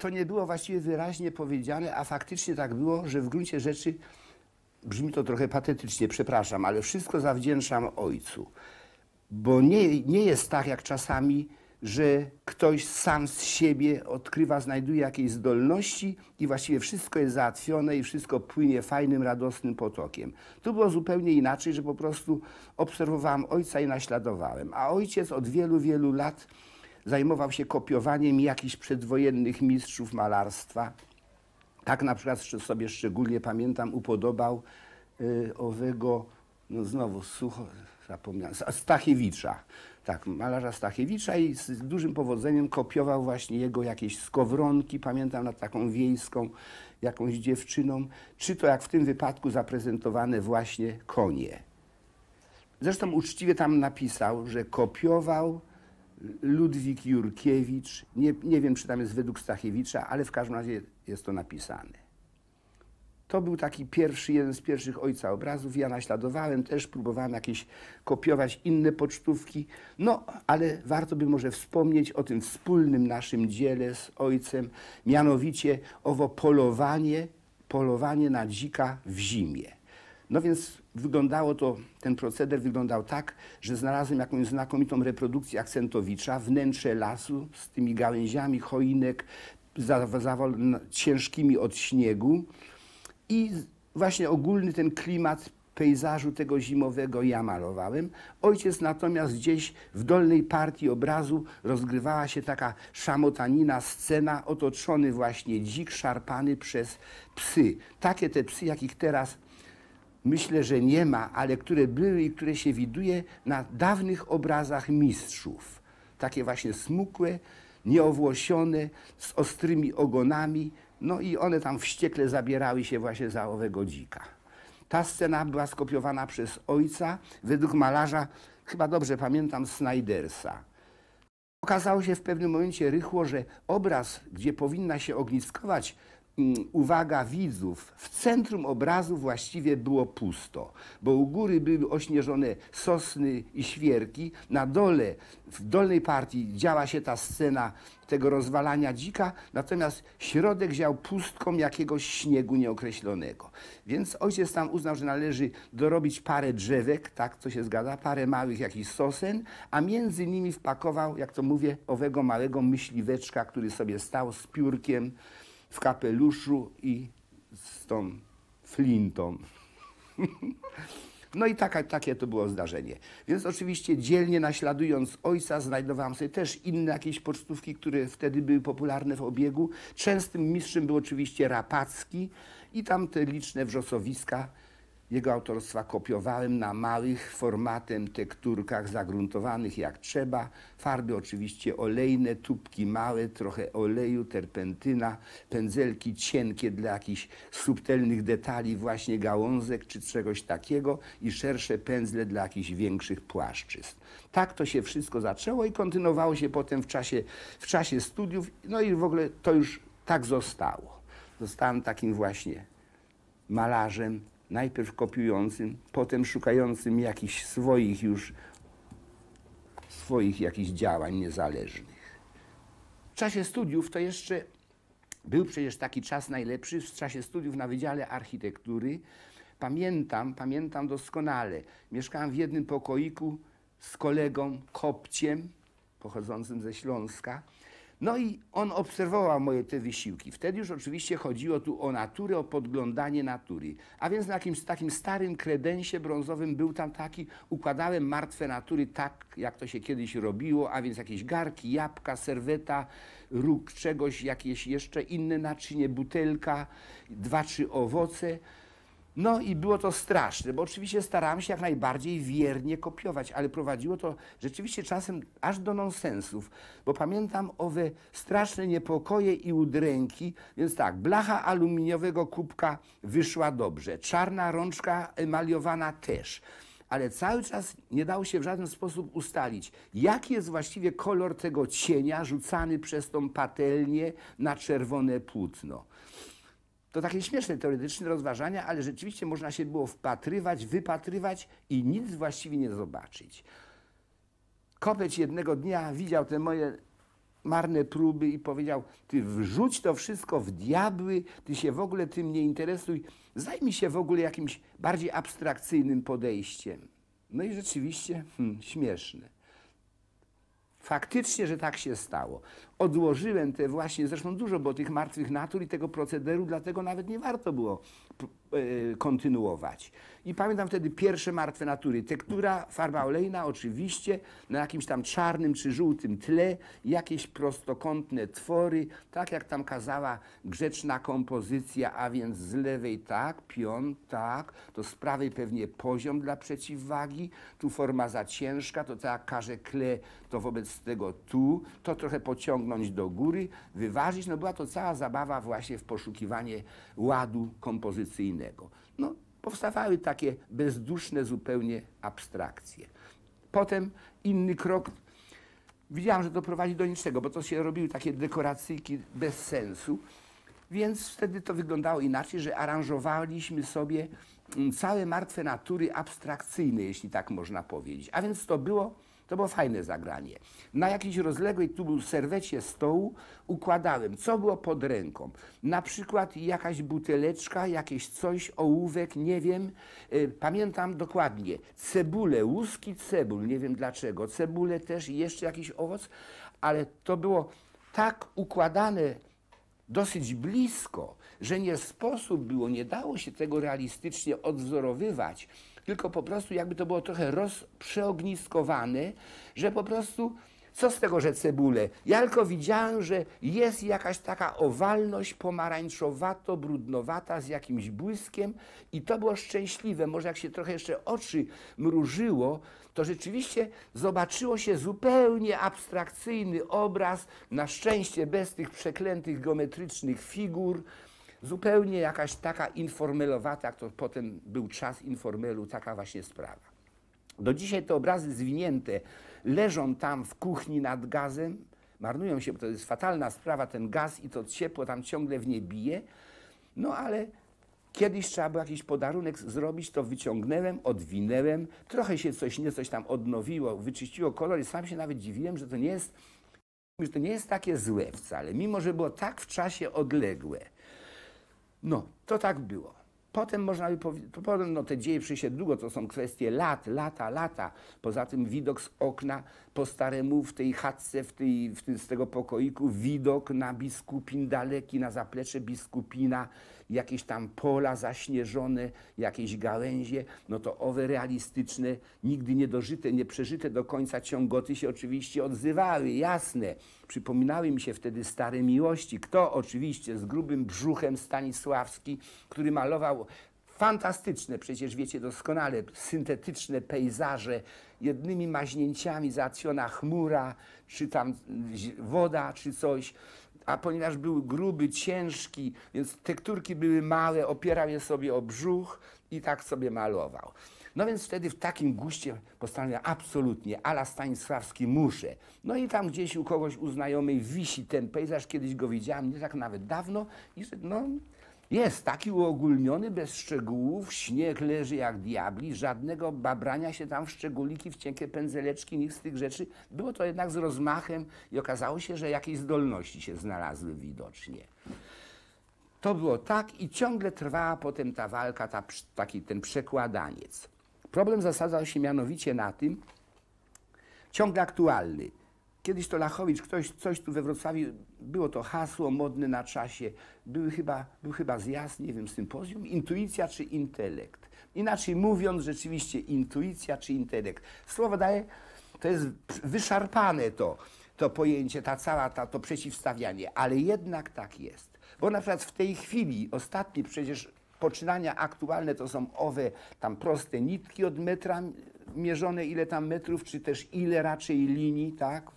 to nie było właściwie wyraźnie powiedziane, a faktycznie tak było, że w gruncie rzeczy, brzmi to trochę patetycznie, przepraszam, ale wszystko zawdzięczam ojcu. Bo nie jest tak jak czasami, że ktoś sam z siebie odkrywa, znajduje jakieś zdolności i właściwie wszystko jest załatwione i wszystko płynie fajnym, radosnym potokiem. Tu było zupełnie inaczej, że po prostu obserwowałem ojca i naśladowałem. A ojciec od wielu, wielu lat zajmował się kopiowaniem jakichś przedwojennych mistrzów malarstwa. Tak na przykład sobie szczególnie pamiętam, upodobał owego, no znowu sucho zapomniałem, Stachiewicza. Tak, malarza Stachiewicza i z dużym powodzeniem kopiował właśnie jego jakieś skowronki, pamiętam nad taką wiejską jakąś dziewczyną, czy to jak w tym wypadku zaprezentowane właśnie konie. Zresztą uczciwie tam napisał, że kopiował Ludwik Jurkiewicz, nie wiem czy tam jest według Stachiewicza, ale w każdym razie jest to napisane. To był taki jeden z pierwszych ojca obrazów. Ja naśladowałem też, próbowałem jakieś kopiować inne pocztówki. No, ale warto by może wspomnieć o tym wspólnym naszym dziele z ojcem, mianowicie owo polowanie na dzika w zimie. No więc wyglądało to, ten proceder wyglądał tak, że znalazłem jakąś znakomitą reprodukcję Aksentowicza, wnętrze lasu z tymi gałęziami choinek ciężkimi od śniegu. I właśnie ogólny ten klimat pejzażu tego zimowego ja malowałem. Ojciec natomiast gdzieś w dolnej partii obrazu rozgrywała się taka szamotanina, scena, otoczony właśnie dzik szarpany przez psy. Takie te psy, jakich teraz myślę, że nie ma, ale które były i które się widuje na dawnych obrazach mistrzów. Takie właśnie smukłe, nieowłosione, z ostrymi ogonami. No i one tam wściekle zabierały się właśnie za owego dzika. Ta scena była skopiowana przez ojca według malarza, chyba dobrze pamiętam, Snijdersa. Okazało się w pewnym momencie rychło, że obraz, gdzie powinna się ogniskować uwaga widzów, w centrum obrazu właściwie było pusto, bo u góry były ośnieżone sosny i świerki, na dole, w dolnej partii działa się ta scena tego rozwalania dzika, natomiast środek ział pustką jakiegoś śniegu nieokreślonego. Więc ojciec tam uznał, że należy dorobić parę drzewek, tak to się zgadza, parę małych jakichś sosen, a między nimi wpakował, jak to mówię, owego małego myśliweczka, który sobie stał z piórkiem w kapeluszu i z tą flintą. No i takie to było zdarzenie. Więc oczywiście dzielnie naśladując ojca znajdowałem sobie też inne jakieś pocztówki, które wtedy były popularne w obiegu. Częstym mistrzem był oczywiście Rapacki i tam te liczne wrzosowiska jego autorstwa kopiowałem na małych formatem tekturkach zagruntowanych jak trzeba. Farby oczywiście olejne, tubki małe, trochę oleju, terpentyna, pędzelki cienkie dla jakichś subtelnych detali, właśnie gałązek czy czegoś takiego i szersze pędzle dla jakichś większych płaszczyzn. Tak to się wszystko zaczęło i kontynuowało się potem w czasie studiów, no i w ogóle to już tak zostało. Zostałem takim właśnie malarzem, najpierw kopiującym, potem szukającym jakichś swoich jakichś działań niezależnych. W czasie studiów to jeszcze był przecież taki czas najlepszy, w czasie studiów na Wydziale Architektury. Pamiętam doskonale, mieszkałem w jednym pokoiku z kolegą Kopciem, pochodzącym ze Śląska. No i on obserwował moje te wysiłki. Wtedy już oczywiście chodziło tu o naturę, o podglądanie natury. A więc na jakimś takim starym kredensie brązowym był tam taki, układałem martwe natury tak, jak to się kiedyś robiło, a więc jakieś garki, jabłka, serweta, róg czegoś, jakieś jeszcze inne naczynie, butelka, 2-3 owoce. No i było to straszne, bo oczywiście starałem się jak najbardziej wiernie kopiować, ale prowadziło to rzeczywiście czasem aż do nonsensów, bo pamiętam owe straszne niepokoje i udręki, więc tak, blacha aluminiowego kubka wyszła dobrze, czarna rączka emaliowana też, ale cały czas nie dało się w żaden sposób ustalić, jaki jest właściwie kolor tego cienia rzucany przez tą patelnię na czerwone płótno. To takie śmieszne teoretyczne rozważania, ale rzeczywiście można się było wpatrywać, wypatrywać i nic właściwie nie zobaczyć. Kopeć jednego dnia widział te moje marne próby i powiedział, ty wrzuć to wszystko w diabły, ty się w ogóle tym nie interesuj, zajmij się w ogóle jakimś bardziej abstrakcyjnym podejściem. No i rzeczywiście śmieszne. Faktycznie, że tak się stało. Odłożyłem te właśnie, zresztą dużo było tych martwych natur i tego procederu, dlatego nawet nie warto było kontynuować. I pamiętam wtedy pierwsze martwe natury. Tektura, farba olejna oczywiście, na jakimś tam czarnym czy żółtym tle, jakieś prostokątne twory, tak jak tam kazała grzeczna kompozycja, a więc z lewej tak, pion tak, to z prawej pewnie poziom dla przeciwwagi, tu forma za ciężka, to tak jak każe Klee, to wobec tego tu, to trochę pociągnąć do góry, wyważyć. No była to cała zabawa właśnie w poszukiwanie ładu kompozycyjnego. No, powstawały takie bezduszne zupełnie abstrakcje. Potem inny krok, widziałam, że to prowadzi do niczego, bo to się robiły takie dekoracyjki bez sensu, więc wtedy to wyglądało inaczej, że aranżowaliśmy sobie całe martwe natury abstrakcyjne, jeśli tak można powiedzieć. A więc to było fajne zagranie. Na jakiejś rozległej tu serwecie stołu układałem, co było pod ręką. Na przykład jakaś buteleczka, jakieś coś, ołówek, nie wiem. Pamiętam dokładnie. Cebulę, łuski cebul, nie wiem dlaczego. Cebulę też i jeszcze jakiś owoc, ale to było tak układane dosyć blisko, że nie sposób było, nie dało się tego realistycznie odwzorowywać, tylko po prostu jakby to było trochę przeogniskowane, że po prostu, co z tego, że cebulę? Ja tylko widziałem, że jest jakaś taka owalność pomarańczowato-brudnowata z jakimś błyskiem i to było szczęśliwe. Może jak się trochę jeszcze oczy mrużyło, to rzeczywiście zobaczyło się zupełnie abstrakcyjny obraz, na szczęście bez tych przeklętych geometrycznych figur, zupełnie jakaś taka informelowata, jak to potem był czas informelu, taka właśnie sprawa. Do dzisiaj te obrazy zwinięte leżą tam w kuchni nad gazem, marnują się, bo to jest fatalna sprawa, ten gaz i to ciepło tam ciągle w nie bije, no ale kiedyś trzeba było jakiś podarunek zrobić, to wyciągnąłem, odwinęłem, trochę się coś tam odnowiło, wyczyściło kolor i sam się nawet dziwiłem, że to nie jest takie złe wcale, mimo że było tak w czasie odległe. No, to tak było. Potem można by powiedzieć, no te dzieje przecież długo, to są kwestie lata. Poza tym widok z okna po staremu w tej chatce, z tego pokoiku, widok na Biskupin daleki, na zaplecze Biskupina, jakieś tam pola zaśnieżone, jakieś gałęzie, no to owe realistyczne, nigdy niedożyte, nieprzeżyte do końca ciągoty się oczywiście odzywały, jasne. Przypominały mi się wtedy stare miłości. Kto oczywiście z grubym brzuchem Stanisławski, który malował fantastyczne, przecież wiecie doskonale, syntetyczne pejzaże, jednymi maźnięciami załatwiona chmura, czy tam woda, czy coś. A ponieważ był gruby, ciężki, więc tekturki były małe, opierał je sobie o brzuch i tak sobie malował. No więc wtedy w takim guście postanowiłem absolutnie, a la Stanisławski muszę. No i tam gdzieś u kogoś, u znajomej wisi ten pejzaż, kiedyś go widziałem, nie tak nawet dawno i no jest taki uogólniony, bez szczegółów, śnieg leży jak diabli, żadnego babrania się tam w szczególiki, w cienkie pędzeleczki, nic z tych rzeczy. Było to jednak z rozmachem i okazało się, że jakieś zdolności się znalazły widocznie. To było tak i ciągle trwała potem ta walka, ten przekładaniec. Problem zasadzał się mianowicie na tym, ciągle aktualny. Kiedyś to Lachowicz, coś tu we Wrocławiu, było to hasło modne na czasie, był chyba zjazd, nie wiem, sympozjum, intuicja czy intelekt. Inaczej mówiąc, rzeczywiście intuicja czy intelekt. Słowo daje, to jest wyszarpane to pojęcie, to przeciwstawianie, ale jednak tak jest. Bo na przykład w tej chwili, ostatnie przecież poczynania aktualne to są owe tam proste nitki od metra mierzone, ile tam metrów, czy też ile raczej linii, tak?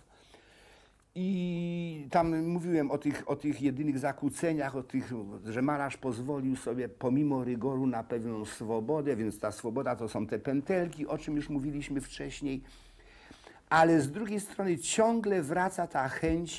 I tam mówiłem o tych jedynych zakłóceniach, że malarz pozwolił sobie pomimo rygoru na pewną swobodę, więc ta swoboda to są te pętelki, o czym już mówiliśmy wcześniej. Ale z drugiej strony ciągle wraca ta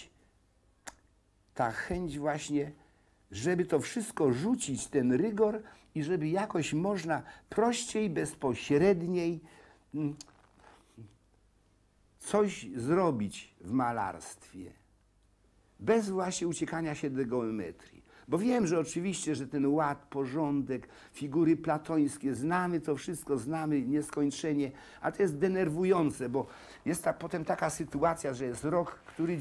chęć właśnie, żeby to wszystko rzucić, ten rygor i żeby jakoś można prościej, bezpośredniej coś zrobić w malarstwie. bez właśnie uciekania się do geometrii. Bo wiem, że oczywiście, że ten ład, porządek, figury platońskie, znamy to wszystko, znamy nieskończenie, a to jest denerwujące, bo jest potem taka sytuacja, że jest rok, który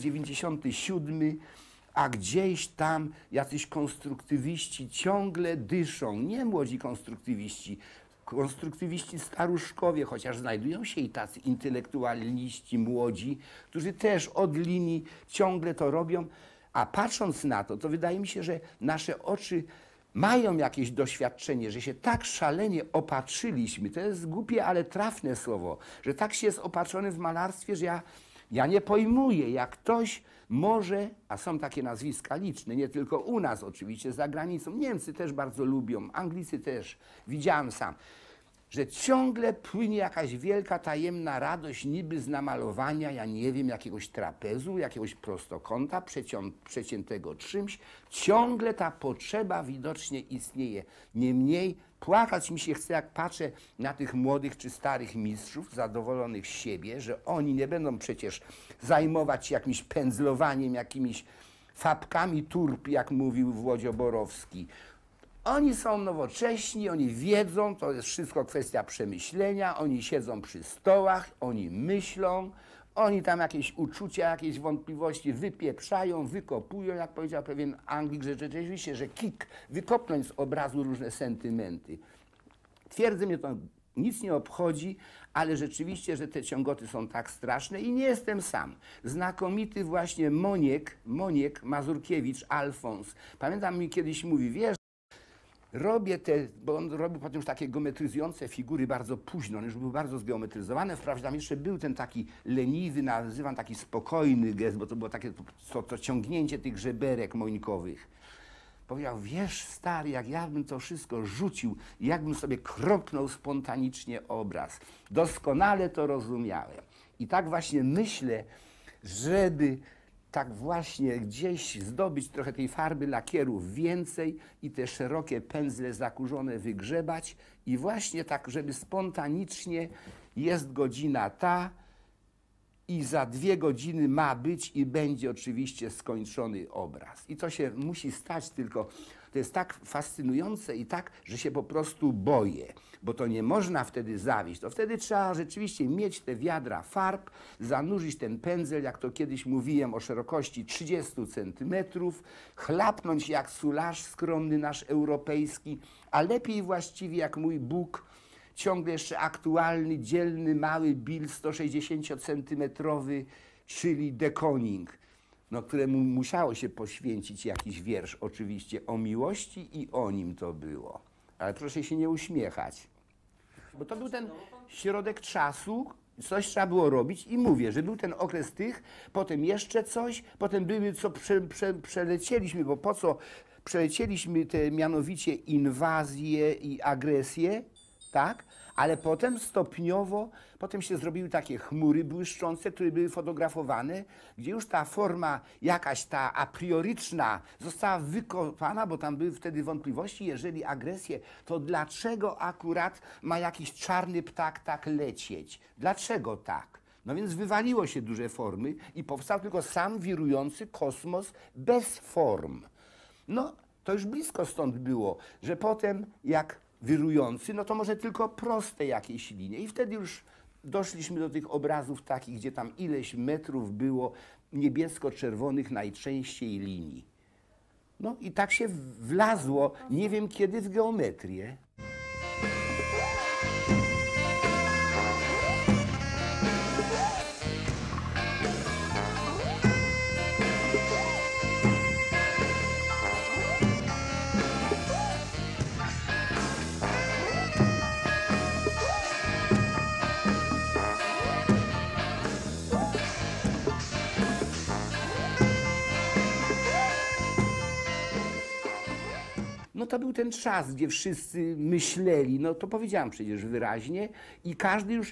97, a gdzieś tam jacyś konstruktywiści ciągle dyszą, nie młodzi konstruktywiści staruszkowie, chociaż znajdują się i tacy intelektualiści młodzi, którzy też od linii ciągle to robią, a patrząc na to, to wydaje mi się, że nasze oczy mają jakieś doświadczenie, że się tak szalenie opatrzyliśmy, to jest głupie, ale trafne słowo, że tak się jest opatrzony w malarstwie, że ja nie pojmuję, jak ktoś może, a są takie nazwiska liczne, nie tylko u nas oczywiście, za granicą, Niemcy też bardzo lubią, Anglicy też, widziałem sam, że ciągle płynie jakaś wielka, tajemna radość niby z namalowania, ja nie wiem, jakiegoś trapezu, jakiegoś prostokąta przeciętego czymś. Ciągle ta potrzeba widocznie istnieje. Niemniej płakać mi się chce, jak patrzę na tych młodych czy starych mistrzów, zadowolonych z siebie, że oni nie będą przecież zajmować się jakimś pędzlowaniem, jakimiś fabkami turp, jak mówił Włodzio Borowski. Oni są nowocześni, oni wiedzą, to jest wszystko kwestia przemyślenia, oni siedzą przy stołach, oni myślą, oni tam jakieś uczucia, jakieś wątpliwości wypieprzają, wykopują, jak powiedział pewien Anglik, że rzeczywiście, że kik, wykopnąć z obrazu różne sentymenty. Twierdzę, mnie to nic nie obchodzi, ale rzeczywiście, że te ciągoty są tak straszne i nie jestem sam. Znakomity właśnie Moniek Mazurkiewicz, Alfons. Pamiętam, mi kiedyś mówi, wiesz, robię bo on robił potem już takie geometryzujące figury bardzo późno, one już były bardzo zgeometryzowane, wprawdzie tam jeszcze był ten taki leniwy, nazywam taki spokojny gest, bo to było takie to ciągnięcie tych żeberek mońkowych. Powiedział, wiesz stary, jak ja bym to wszystko rzucił i jakbym sobie kropnął spontanicznie obraz. Doskonale to rozumiałem. I tak właśnie myślę, żeby tak właśnie gdzieś zdobyć trochę tej farby lakierów więcej i te szerokie pędzle zakurzone wygrzebać i właśnie tak, żeby spontanicznie jest godzina ta i za 2 godziny ma być i będzie oczywiście skończony obraz. I to się musi stać, tylko to jest tak fascynujące i tak, że się po prostu boję, bo to nie można wtedy zawieść. To wtedy trzeba rzeczywiście mieć te wiadra farb, zanurzyć ten pędzel, jak to kiedyś mówiłem, o szerokości 30 centymetrów, chlapnąć jak sularz skromny nasz europejski, a lepiej właściwie jak mój Bóg, ciągle jeszcze aktualny, dzielny, mały Bill 160-centymetrowy, czyli de Koning, no, któremu musiało się poświęcić jakiś wiersz oczywiście o miłości i o nim to było. Ale proszę się nie uśmiechać, bo to był ten środek czasu, coś trzeba było robić i mówię, że był ten okres tych, potem jeszcze coś, potem były co przelecieliśmy, bo po co przelecieliśmy te mianowicie inwazje i agresje, tak? Ale potem stopniowo, potem się zrobiły takie chmury błyszczące, które były fotografowane, gdzie już ta forma jakaś ta a prioryczna została wykopana, bo tam były wtedy wątpliwości, jeżeli agresję, to dlaczego akurat ma jakiś czarny ptak tak lecieć? Dlaczego tak? No więc wywaliło się duże formy i powstał tylko sam wirujący kosmos bez form. No, to już blisko stąd było, że potem jak wirujący, no to może tylko proste jakieś linie. I wtedy już doszliśmy do tych obrazów takich, gdzie tam ileś metrów było niebiesko-czerwonych najczęściej linii. No i tak się wlazło, nie wiem kiedy, w geometrię. No to był ten czas, gdzie wszyscy myśleli, no to powiedziałem przecież wyraźnie i każdy już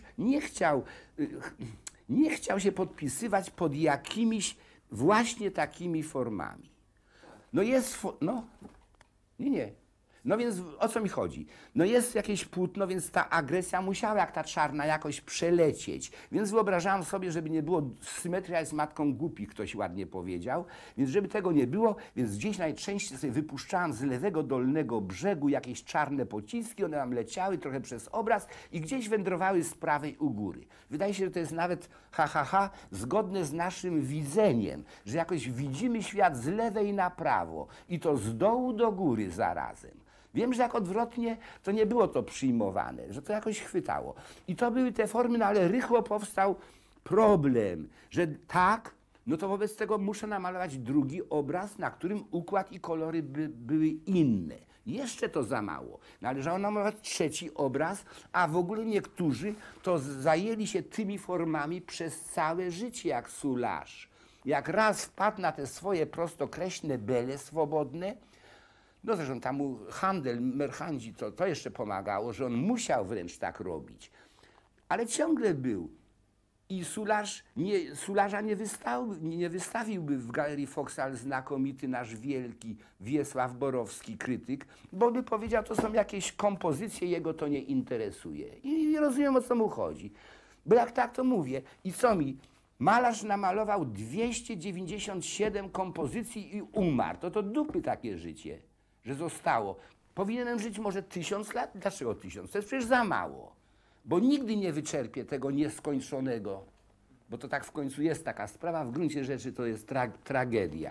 nie chciał się podpisywać pod jakimiś właśnie takimi formami. No jest, no, nie. No więc o co mi chodzi? No jest jakieś płótno, więc ta agresja musiała jak ta czarna jakoś przelecieć. Więc wyobrażałam sobie, żeby nie było, symetria jest matką głupich, ktoś ładnie powiedział. Więc żeby tego nie było, więc gdzieś najczęściej sobie wypuszczałam z lewego dolnego brzegu jakieś czarne pociski, one nam leciały trochę przez obraz i gdzieś wędrowały z prawej u góry. Wydaje się, że to jest nawet zgodne z naszym widzeniem, że jakoś widzimy świat z lewej na prawo i to z dołu do góry zarazem. Wiem, że jak odwrotnie, to nie było to przyjmowane, że to jakoś chwytało. I to były te formy, no ale rychło powstał problem, że tak, no to wobec tego muszę namalować drugi obraz, na którym układ i kolory były inne. Jeszcze to za mało. Należało namalować trzeci obraz, a w ogóle niektórzy to zajęli się tymi formami przez całe życie, jak Soulages. Jak raz wpadł na te swoje prostokreślne bele swobodne, no zresztą tam mu handel, merchandzi, to jeszcze pomagało, że on musiał wręcz tak robić. Ale ciągle był. I Soulage'a nie wystawiłby w Galerii Foksal znakomity nasz wielki Wiesław Borowski, krytyk, bo by powiedział, to są jakieś kompozycje, jego to nie interesuje. I rozumiem, o co mu chodzi. Bo jak tak, to mówię. I co mi? Malarz namalował 297 kompozycji i umarł. To dupy takie życie, że zostało. Powinienem żyć może 1000 lat? Dlaczego 1000? To jest przecież za mało. Bo nigdy nie wyczerpię tego nieskończonego. Bo to tak w końcu jest taka sprawa. W gruncie rzeczy to jest tragedia.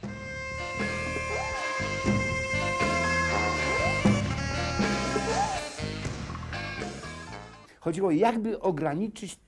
Chodziło, jakby ograniczyć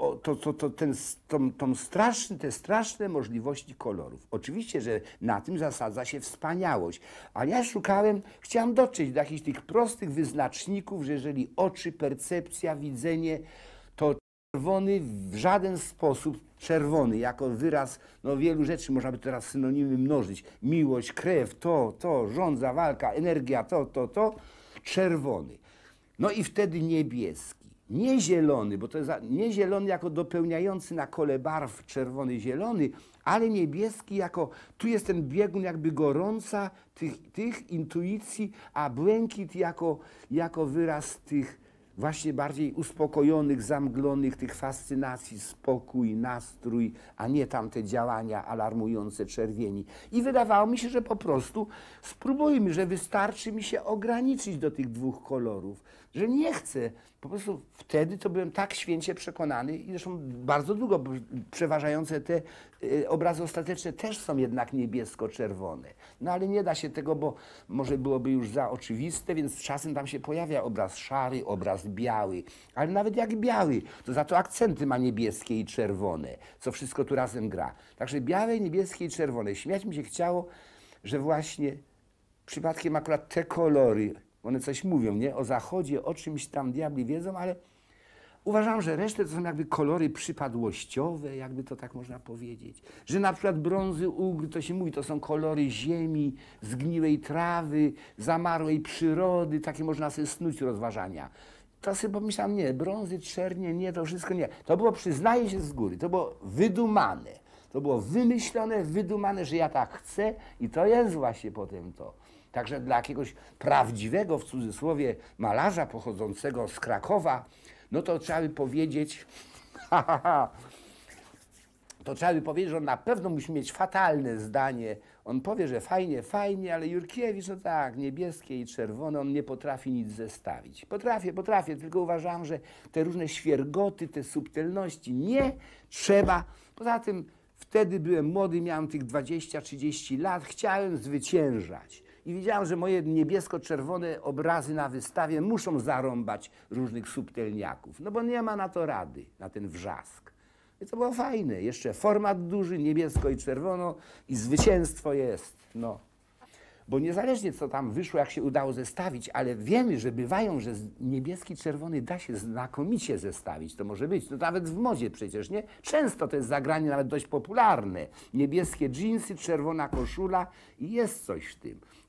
te straszne możliwości kolorów. Oczywiście, że na tym zasadza się wspaniałość, ale ja chciałem dotrzeć do jakichś tych prostych wyznaczników, że jeżeli oczy, percepcja, widzenie, to czerwony w żaden sposób, czerwony jako wyraz wielu rzeczy, można by teraz synonimy mnożyć, miłość, krew, to, żądza, walka, energia, to, czerwony. No i wtedy niebieski. Nie zielony, bo to jest nie zielony jako dopełniający na kole barw czerwony, zielony, ale niebieski jako, tu jest ten biegun jakby gorąca tych intuicji, a błękit jako wyraz tych właśnie bardziej uspokojonych, zamglonych, tych fascynacji, spokój, nastrój, a nie tamte działania alarmujące czerwieni. I wydawało mi się, że po prostu spróbujmy, że wystarczy mi się ograniczyć do tych dwóch kolorów, że nie chcę. Po prostu wtedy to byłem tak święcie przekonany i zresztą bardzo długo, bo przeważające te obrazy ostateczne też są jednak niebiesko-czerwone. No ale nie da się tego, bo może byłoby już za oczywiste, więc czasem tam się pojawia obraz szary, obraz biały. Ale nawet jak biały, to za to akcenty ma niebieskie i czerwone, co wszystko tu razem gra. Także białe, niebieskie i czerwone. Śmiać mi się chciało, że właśnie przypadkiem akurat te kolory, one coś mówią, nie? O zachodzie, o czymś tam diabli wiedzą, ale uważam, że resztę to są jakby kolory przypadłościowe, jakby to tak można powiedzieć. Że na przykład brązy, ugry, to się mówi, to są kolory ziemi, zgniłej trawy, zamarłej przyrody, takie można sobie snuć rozważania. To sobie pomyślałem, nie, brązy, czernie, nie, to wszystko nie. To było, przyznaję się z góry, to było wydumane. To było wymyślone, wydumane, że ja tak chcę i to jest właśnie potem to. Także dla jakiegoś prawdziwego, w cudzysłowie, malarza pochodzącego z Krakowa, no to trzeba by powiedzieć, że on na pewno musi mieć fatalne zdanie. On powie, że fajnie, fajnie, ale Jurkiewicz, no tak, niebieskie i czerwone, on nie potrafi nic zestawić. Potrafię, tylko uważam, że te różne świergoty, te subtelności nie trzeba. Poza tym wtedy byłem młody, miałem tych 20-30 lat, chciałem zwyciężać. I widziałem, że moje niebiesko-czerwone obrazy na wystawie muszą zarąbać różnych subtelniaków. No bo nie ma na to rady, na ten wrzask. I to było fajne. Jeszcze format duży, niebiesko i czerwono i zwycięstwo jest. No. Bo niezależnie co tam wyszło, jak się udało zestawić, ale wiemy, że bywają, że niebieski, czerwony da się znakomicie zestawić. To może być. To nawet w modzie przecież, nie? Często to jest zagranie nawet dość popularne. Niebieskie dżinsy, czerwona koszula i jest coś w tym.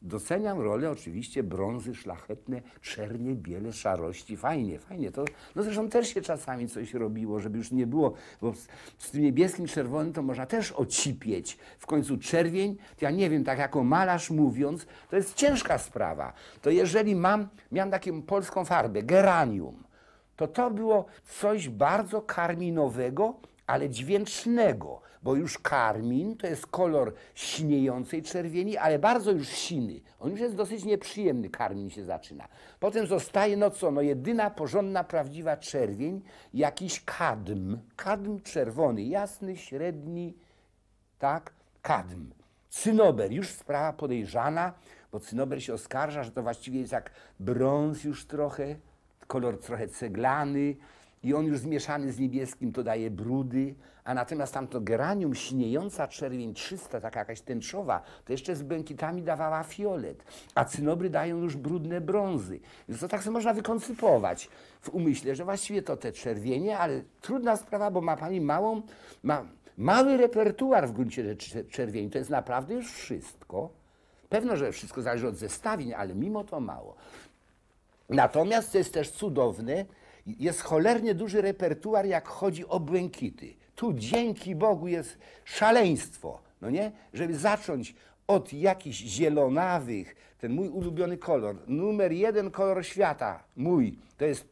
doceniam rolę oczywiście brązy szlachetne, czernie, biele, szarości. Fajnie, fajnie. To, no zresztą też się czasami coś robiło, żeby już nie było, bo z tym niebieskim, czerwonym to można też ocipieć. W końcu czerwień, to ja nie wiem, tak jako malarz mówiąc, to jest ciężka sprawa. To jeżeli miałem taką polską farbę, geranium, to było coś bardzo karminowego, ale dźwięcznego, bo już karmin to jest kolor siniejącej czerwieni, ale bardzo już siny. On już jest dosyć nieprzyjemny, karmin się zaczyna. Potem zostaje, no co, no jedyna porządna, prawdziwa czerwień, jakiś kadm. Kadm czerwony, jasny, średni, tak, kadm. Cynober, już sprawa podejrzana, bo cynober się oskarża, że to właściwie jest jak brąz już trochę, kolor trochę ceglany i on już zmieszany z niebieskim to daje brudy, a natomiast tamto geranium, siniejąca czerwień 300, taka jakaś tęczowa, to jeszcze z błękitami dawała fiolet, a cynobry dają już brudne brązy. Więc to tak sobie można wykoncypować w umyśle, że właściwie to te czerwienie, ale trudna sprawa, bo ma pani mały repertuar w gruncie rzeczy czerwieni, to jest naprawdę już wszystko. Pewno, że wszystko zależy od zestawień, ale mimo to mało. Natomiast to jest też cudowne, jest cholernie duży repertuar, jak chodzi o błękity. Tu dzięki Bogu jest szaleństwo, no nie? Żeby zacząć od jakichś zielonawych, ten mój ulubiony kolor, numer 1 kolor świata, mój, to jest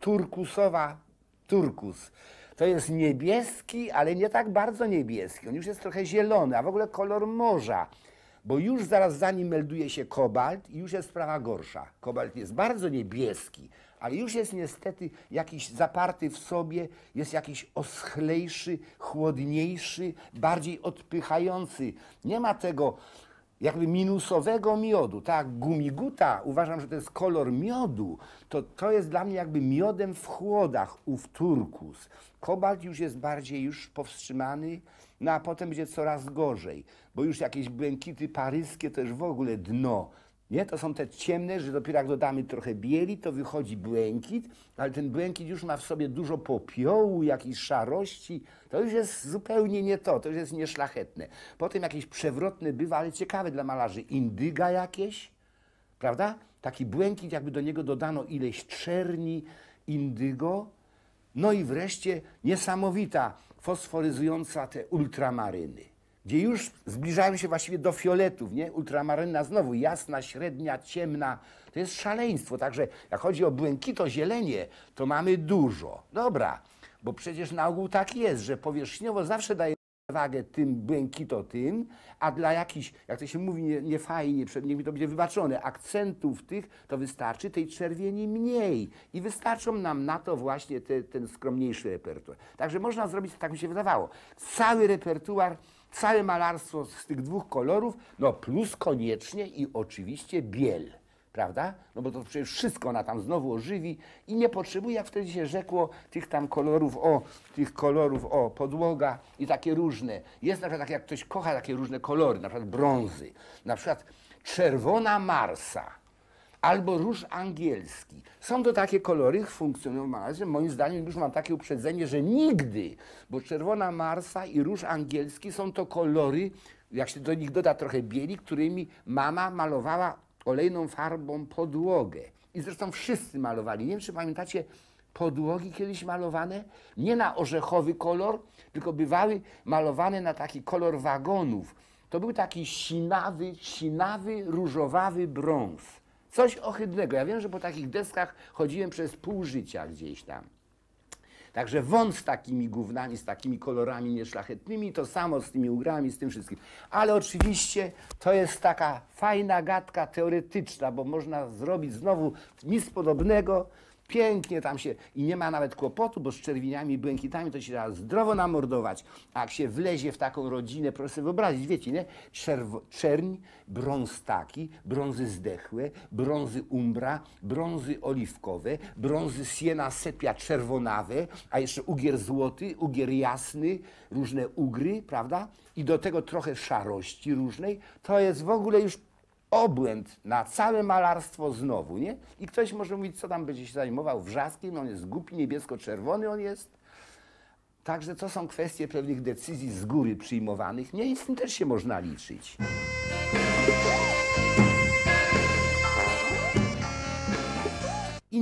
turkus. To jest niebieski, ale nie tak bardzo niebieski, on już jest trochę zielony, a w ogóle kolor morza. Bo już zaraz za nim melduje się kobalt i już jest sprawa gorsza. Kobalt jest bardzo niebieski, ale już jest niestety jakiś zaparty w sobie, jest jakiś oschlejszy, chłodniejszy, bardziej odpychający. Nie ma tego jakby minusowego miodu, tak? Gumiguta, uważam, że to jest kolor miodu, to jest dla mnie jakby miodem w chłodach, ów turkus. Kobalt już jest bardziej już powstrzymany, no a potem będzie coraz gorzej, bo już jakieś błękity paryskie to już w ogóle dno. Nie? To są te ciemne, że dopiero jak dodamy trochę bieli, to wychodzi błękit, ale ten błękit już ma w sobie dużo popiołu, jakiejś szarości. To już jest zupełnie nie to już jest nieszlachetne. Potem jakieś przewrotne bywa, ale ciekawe dla malarzy, indyga jakieś, prawda? Taki błękit, jakby do niego dodano ileś czerni, indygo. No i wreszcie niesamowita, fosforyzująca te ultramaryny, gdzie już zbliżają się właściwie do fioletów, nie? Ultramaryna znowu jasna, średnia, ciemna. To jest szaleństwo. Także jak chodzi o błękito-zielenie, to mamy dużo. Dobra, bo przecież na ogół tak jest, że powierzchniowo zawsze daje wagę tym błękito tym, a dla jakichś, jak to się mówi niefajnie, niech mi to będzie wybaczone, akcentów tych, to wystarczy tej czerwieni mniej. I wystarczą nam na to właśnie ten skromniejszy repertuar. Także można zrobić, tak mi się wydawało, cały repertuar, całe malarstwo z tych dwóch kolorów, no plus koniecznie i oczywiście biel, prawda? No bo to przecież wszystko ona tam znowu ożywi i nie potrzebuje, jak wtedy się rzekło, tych kolorów, podłoga i takie różne. Jest na przykład, tak jak ktoś kocha takie różne kolory, na przykład brązy, na przykład czerwona Marsa albo róż angielski. Są to takie kolory, funkcjonują w malarstwie. Moim zdaniem już mam takie uprzedzenie, że nigdy, bo czerwona Marsa i róż angielski są to kolory, jak się do nich doda trochę bieli, którymi mama malowała olejną farbą podłogę. I zresztą wszyscy malowali. Nie wiem, czy pamiętacie podłogi kiedyś malowane? Nie na orzechowy kolor, tylko bywały malowane na taki kolor wagonów. To był taki sinawy, różowawy brąz. Coś ohydnego. Ja wiem, że po takich deskach chodziłem przez pół życia gdzieś tam. Także wąt z takimi gównami, z takimi kolorami nieszlachetnymi, to samo z tymi ugrami, z tym wszystkim. Ale oczywiście to jest taka fajna gadka teoretyczna, bo można zrobić znowu nic podobnego, pięknie tam się i nie ma nawet kłopotu, bo z czerwieniami i błękitami to się da zdrowo namordować. A jak się wlezie w taką rodzinę, proszę sobie wyobrazić, wiecie, nie? Czerń, brąz taki, brązy zdechłe, brązy umbra, brązy oliwkowe, brązy siena sepia czerwonawe, a jeszcze ugier złoty, ugier jasny, różne ugry, prawda? I do tego trochę szarości różnej. To jest w ogóle już obłęd na całe malarstwo znowu, nie? I ktoś może mówić, co tam będzie się zajmował wrzaskiem, on jest głupi, niebiesko-czerwony on jest. Także to są kwestie pewnych decyzji z góry przyjmowanych, nie? I z tym też się można liczyć.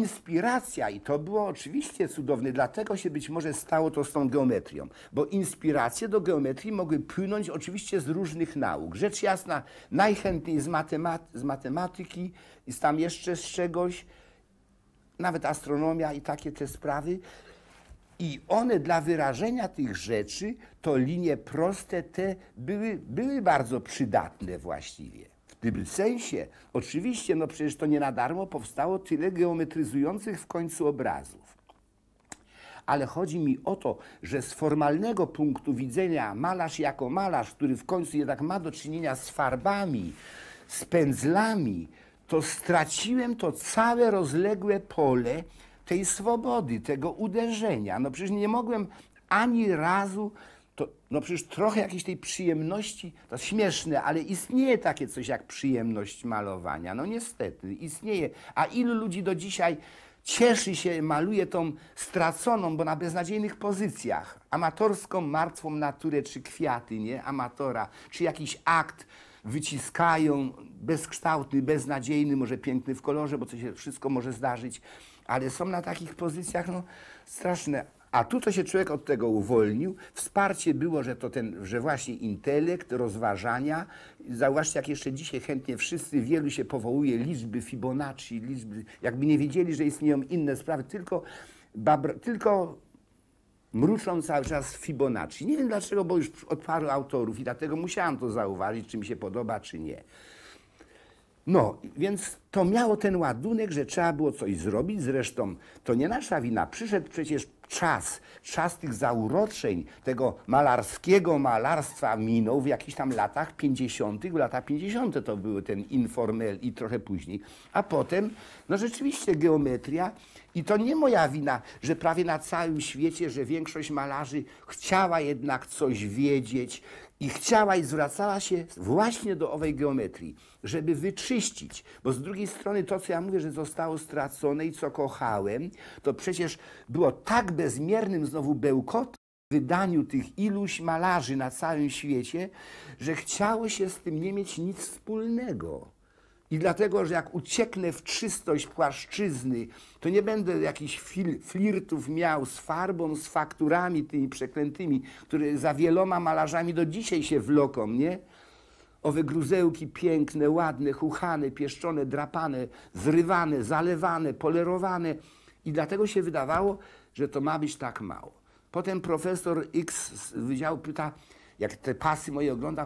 inspiracja, i to było oczywiście cudowne, dlatego się być może stało to z tą geometrią, bo inspiracje do geometrii mogły płynąć oczywiście z różnych nauk. Rzecz jasna, najchętniej z matematyki, i tam jeszcze z czegoś, nawet astronomia i takie te sprawy. I one dla wyrażenia tych rzeczy, to linie proste te były bardzo przydatne właściwie. W tym sensie, oczywiście, no przecież to nie na darmo powstało tyle geometryzujących w końcu obrazów. Ale chodzi mi o to, że z formalnego punktu widzenia malarz jako malarz, który w końcu jednak ma do czynienia z farbami, z pędzlami, to straciłem to całe rozległe pole tej swobody, tego uderzenia. No przecież nie mogłem ani razu, no przecież trochę jakiejś tej przyjemności, to śmieszne, ale istnieje takie coś jak przyjemność malowania. No niestety, istnieje. A ilu ludzi do dzisiaj cieszy się, maluje tą straconą, bo na beznadziejnych pozycjach, amatorską, martwą naturę, czy kwiaty, nie? Amatora, czy jakiś akt wyciskają, bezkształtny, beznadziejny, może piękny w kolorze, bo to się wszystko może zdarzyć, ale są na takich pozycjach, no, straszne. A tu to się człowiek od tego uwolnił. Wsparcie było, że właśnie intelekt, rozważania. Zauważcie, jak jeszcze dzisiaj chętnie wszyscy, wielu się powołuje liczby Fibonacci, liczby, jakby nie wiedzieli, że istnieją inne sprawy, tylko mruczą cały czas Fibonacci. Nie wiem dlaczego, bo już od paru autorów i dlatego musiałam to zauważyć, czy mi się podoba, czy nie. No, więc to miało ten ładunek, że trzeba było coś zrobić. Zresztą to nie nasza wina. Przyszedł przecież czas tych zauroczeń, tego malarskiego malarstwa minął w jakichś tam latach 50., lata 50. to były ten informel i trochę później. A potem, no rzeczywiście geometria i to nie moja wina, że prawie na całym świecie, że większość malarzy chciała jednak coś wiedzieć i chciała i zwracała się właśnie do owej geometrii, żeby wyczyścić. Bo z drugiej strony to, co ja mówię, że zostało stracone i co kochałem, to przecież było tak bezmiernym znowu bełkotem w wydaniu tych iluś malarzy na całym świecie, że chciało się z tym nie mieć nic wspólnego. I dlatego, że jak ucieknę w czystość płaszczyzny, to nie będę jakichś flirtów miał z farbą, z fakturami tymi przeklętymi, które za wieloma malarzami do dzisiaj się wloką, nie? Owe gruzełki piękne, ładne, chuchane, pieszczone, drapane, zrywane, zalewane, polerowane. I dlatego się wydawało, że to ma być tak mało. Potem profesor X z wydziału pyta, jak te pasy moje oglądał,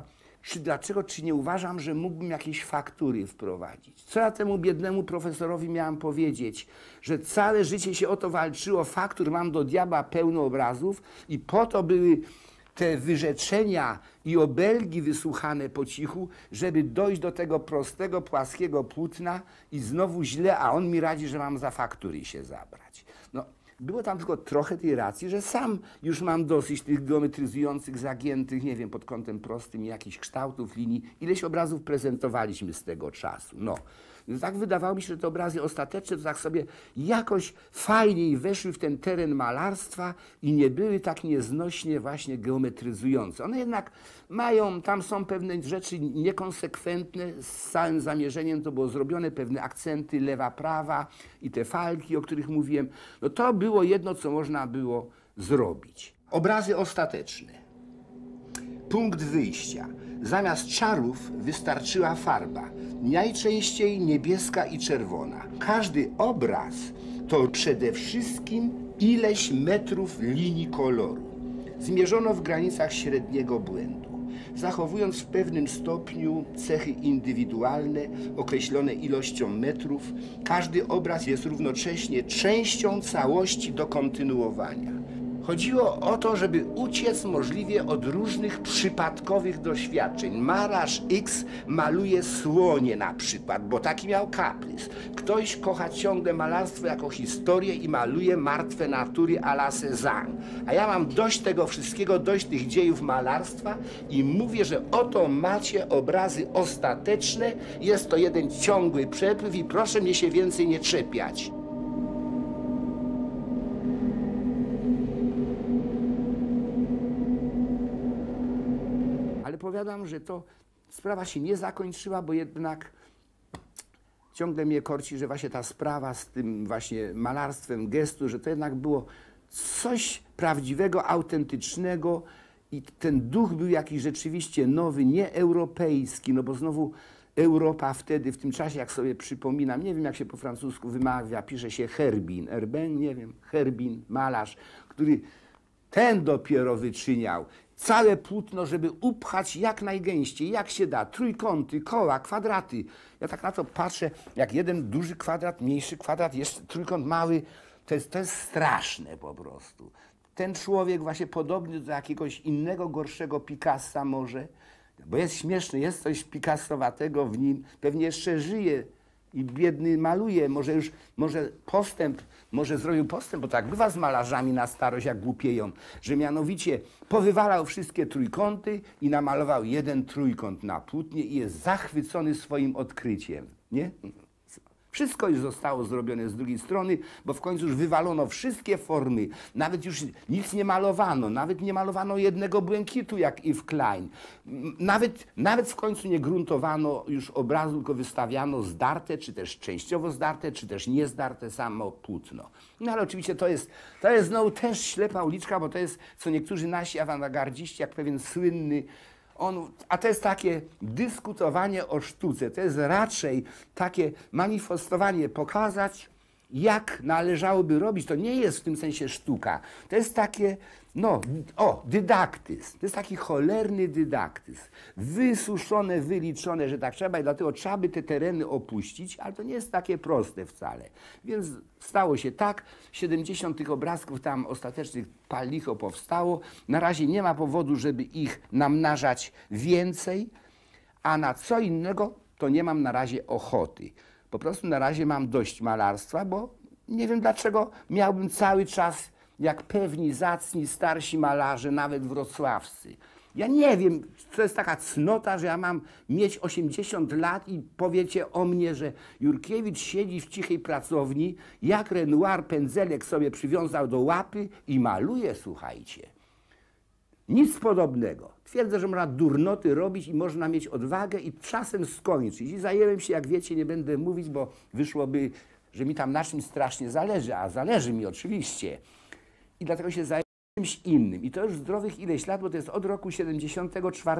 czy nie uważam, że mógłbym jakieś faktury wprowadzić? Co ja temu biednemu profesorowi miałem powiedzieć? Że całe życie się o to walczyło, faktur mam do diabła pełno obrazów i po to były te wyrzeczenia i obelgi wysłuchane po cichu, żeby dojść do tego prostego, płaskiego płótna i znowu źle, a on mi radzi, że mam za faktury się zabrać. No, było tam tylko trochę tej racji, że sam już mam dosyć tych geometryzujących, zagiętych, nie wiem, pod kątem prostym, jakichś kształtów, linii. Ileś obrazów prezentowaliśmy z tego czasu. No. Więc tak wydawało mi się, że te obrazy ostateczne to tak sobie jakoś fajniej weszły w ten teren malarstwa i nie były tak nieznośnie właśnie geometryzujące. One jednak mają, tam są pewne rzeczy niekonsekwentne, z całym zamierzeniem to było zrobione, pewne akcenty lewa, prawa i te falki, o których mówiłem. No to było jedno, co można było zrobić. Obrazy ostateczne. Punkt wyjścia. Zamiast czarów wystarczyła farba, najczęściej niebieska i czerwona. Każdy obraz to przede wszystkim ileś metrów linii koloru. Zmierzono w granicach średniego błędu, zachowując w pewnym stopniu cechy indywidualne określone ilością metrów. Każdy obraz jest równocześnie częścią całości do kontynuowania. Chodziło o to, żeby uciec możliwie od różnych przypadkowych doświadczeń. Malarz X maluje słonie na przykład, bo taki miał kaprys. Ktoś kocha ciągle malarstwo jako historię i maluje martwe natury à la Cézanne. A ja mam dość tego wszystkiego, dość tych dziejów malarstwa i mówię, że oto macie obrazy ostateczne, jest to jeden ciągły przepływ i proszę mnie się więcej nie czepiać. Ale powiadam, że to sprawa się nie zakończyła, bo jednak ciągle mnie korci, że właśnie ta sprawa z tym właśnie malarstwem gestu, że to jednak było coś prawdziwego, autentycznego i ten duch był jakiś rzeczywiście nowy, nieeuropejski, no bo znowu Europa wtedy, w tym czasie, jak sobie przypominam, nie wiem jak się po francusku wymawia, pisze się Herbin, Herbin, nie wiem, Herbin, malarz, który ten dopiero wyczyniał całe płótno, żeby upchać jak najgęściej, jak się da, trójkąty, koła, kwadraty. Ja tak na to patrzę, jak jeden duży kwadrat, mniejszy kwadrat, jeszcze trójkąt mały, to jest straszne po prostu. Ten człowiek właśnie podobny do jakiegoś innego, gorszego Picassa może, bo jest śmieszny, jest coś Picassowatego w nim, pewnie jeszcze żyje i biedny maluje, może postęp, może zrobił postęp, bo tak bywa z malarzami na starość, jak głupieją, że mianowicie powywalał wszystkie trójkąty i namalował jeden trójkąt na płótnie i jest zachwycony swoim odkryciem, nie? Wszystko już zostało zrobione z drugiej strony, bo w końcu już wywalono wszystkie formy. Nawet już nic nie malowano. Nawet nie malowano jednego błękitu jak Yves Klein. Nawet w końcu nie gruntowano już obrazu, tylko wystawiano zdarte, czy też częściowo zdarte, czy też niezdarte samo płótno. No ale oczywiście to jest znowu też ślepa uliczka, bo to jest, co niektórzy nasi awangardziści, jak pewien słynny a to jest takie dyskutowanie o sztuce, to jest raczej takie manifestowanie, pokazać, jak należałoby robić. To nie jest w tym sensie sztuka, to jest takie, dydaktyzm. To jest taki cholerny dydaktyzm. Wysuszone, wyliczone, że tak trzeba i dlatego trzeba by te tereny opuścić, ale to nie jest takie proste wcale. Więc stało się tak, 70 tych obrazków tam ostatecznych pal licho powstało. Na razie nie ma powodu, żeby ich namnażać więcej, a na co innego to nie mam na razie ochoty. Po prostu na razie mam dość malarstwa, bo nie wiem dlaczego miałbym cały czas jak pewni, zacni, starsi malarze, nawet wrocławscy. Ja nie wiem, to jest taka cnota, że ja mam mieć 80 lat i powiecie o mnie, że Jurkiewicz siedzi w cichej pracowni, jak Renoir pędzelek sobie przywiązał do łapy i maluje, słuchajcie. Nic podobnego. Twierdzę, że można durnoty robić i można mieć odwagę i czasem skończyć. I zajęłem się, jak wiecie, nie będę mówić, bo wyszłoby, że mi tam na czymś strasznie zależy, a zależy mi oczywiście. I dlatego się zajęłem czymś innym. I to już zdrowych ileś lat, bo to jest od roku 74,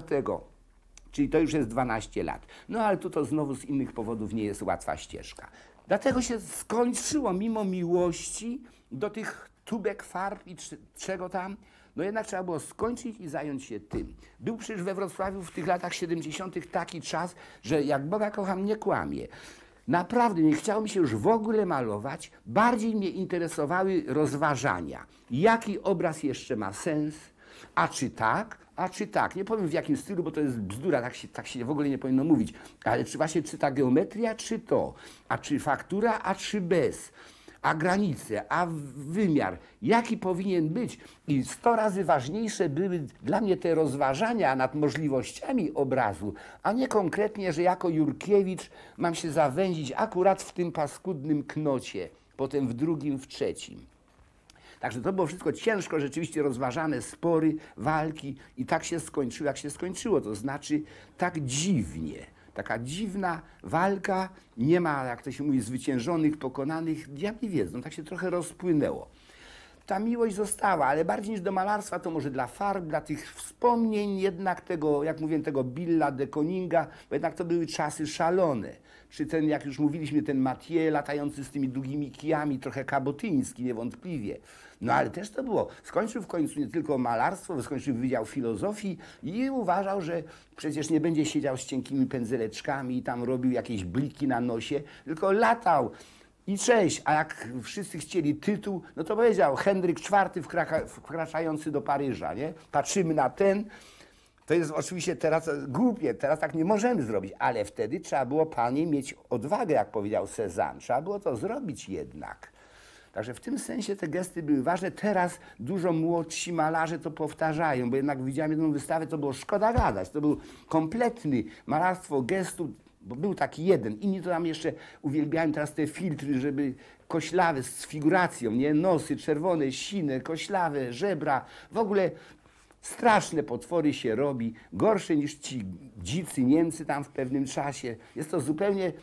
czyli to już jest 12 lat. No ale tu to znowu z innych powodów nie jest łatwa ścieżka. Dlatego się skończyło, mimo miłości do tych tubek farb i czego tam, no jednak trzeba było skończyć i zająć się tym. Był przecież we Wrocławiu w tych latach 70. taki czas, że jak Boga kocham, nie kłamie. Naprawdę nie chciało mi się już w ogóle malować, bardziej mnie interesowały rozważania. Jaki obraz jeszcze ma sens, a czy tak, a czy tak. Nie powiem w jakim stylu, bo to jest bzdura, tak się w ogóle nie powinno mówić. Ale czy ta geometria, czy to, a czy faktura, a czy bez. A granice, a wymiar, jaki powinien być. I 100 razy ważniejsze były dla mnie te rozważania nad możliwościami obrazu, a nie konkretnie, że jako Jurkiewicz mam się zawęzić akurat w tym paskudnym knocie, potem w drugim, w trzecim. Także to było wszystko ciężko, rzeczywiście rozważane, spory, walki i tak się skończyło, jak się skończyło, to znaczy tak dziwnie. Taka dziwna walka, nie ma, jak to się mówi, zwyciężonych, pokonanych, diabli wiedzą, tak się trochę rozpłynęło. Ta miłość została, ale bardziej niż do malarstwa, to może dla farb, dla tych wspomnień jednak tego, jak mówię, tego Billa de Koninga, bo jednak to były czasy szalone. Czy ten, jak już mówiliśmy, ten Mathieu latający z tymi długimi kijami, trochę kabotyński niewątpliwie. No ale też to było. Skończył w końcu nie tylko malarstwo, skończył Wydział Filozofii i uważał, że przecież nie będzie siedział z cienkimi pędzeleczkami i tam robił jakieś bliki na nosie, tylko latał. I cześć, a jak wszyscy chcieli tytuł, no to powiedział Henryk IV wkraczający do Paryża, nie? Patrzymy na ten. To jest oczywiście teraz głupie, teraz tak nie możemy zrobić, ale wtedy trzeba było, panie, mieć odwagę, jak powiedział Cézanne. Trzeba było to zrobić jednak. Także w tym sensie te gesty były ważne. Teraz dużo młodsi malarze to powtarzają, bo jednak widziałem jedną wystawę, to było szkoda gadać. To był kompletny malarstwo gestu, bo był taki jeden. Inni to tam jeszcze uwielbiają teraz te filtry, żeby koślawe z figuracją, nie? Nosy czerwone, sine, koślawe, żebra. W ogóle straszne potwory się robi, gorsze niż ci dzicy Niemcy tam w pewnym czasie. Jest to zupełnie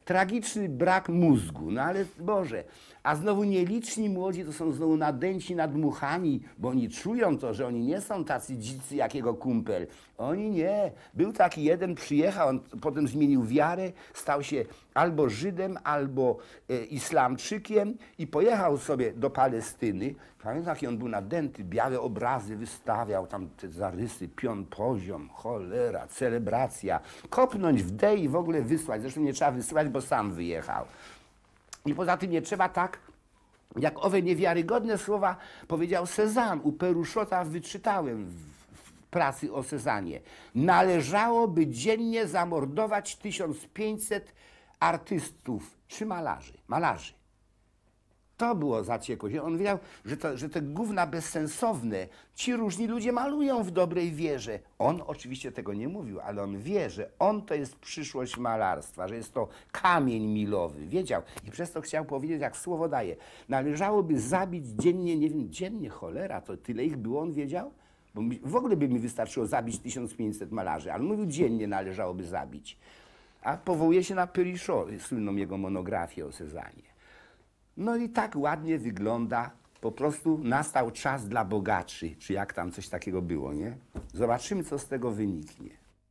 tragiczny brak mózgu, no ale Boże. A znowu nieliczni młodzi to są znowu nadęci, nadmuchani, bo oni czują to, że oni nie są tacy dzicy jak jego kumpel. Oni nie. Był taki jeden, przyjechał, on potem zmienił wiarę, stał się albo Żydem, albo Islamczykiem i pojechał sobie do Palestyny. Pamiętam, jaki on był nadęty, białe obrazy wystawiał, tam te zarysy, pion, poziom, cholera, celebracja. Kopnąć w dej i w ogóle wysłać. Zresztą nie trzeba wysłać, bo sam wyjechał. I poza tym nie trzeba tak, jak owe niewiarygodne słowa powiedział Cézanne. U Péruchotta wyczytałem w pracy o Cézannie. Należałoby dziennie zamordować 1500 artystów czy malarzy. To było zaciekłość. On wiedział, że te gówna bezsensowne, ci różni ludzie malują w dobrej wierze. On oczywiście tego nie mówił, ale on wie, że on to jest przyszłość malarstwa, że jest to kamień milowy. Wiedział i przez to chciał powiedzieć, jak słowo daje. Należałoby zabić dziennie, nie wiem, dziennie, cholera, to tyle ich było, on wiedział? Bo w ogóle by mi wystarczyło zabić 1500 malarzy, ale mówił, dziennie należałoby zabić. A powołuje się na Péruchot, słynną jego monografię o Cézannie. No i tak ładnie wygląda, po prostu nastał czas dla bogaczy, czy jak tam coś takiego było, nie? Zobaczymy, co z tego wyniknie.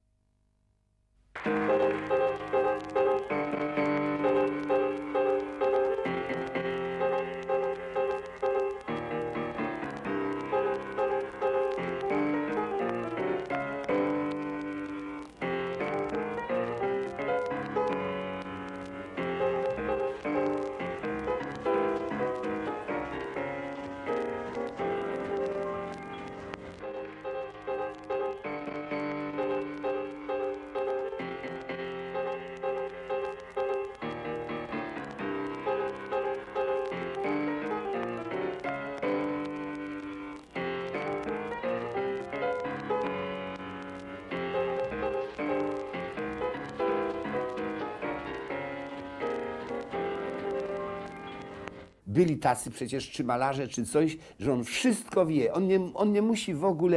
Byli tacy przecież, czy malarze, czy coś, że on wszystko wie. On nie musi w ogóle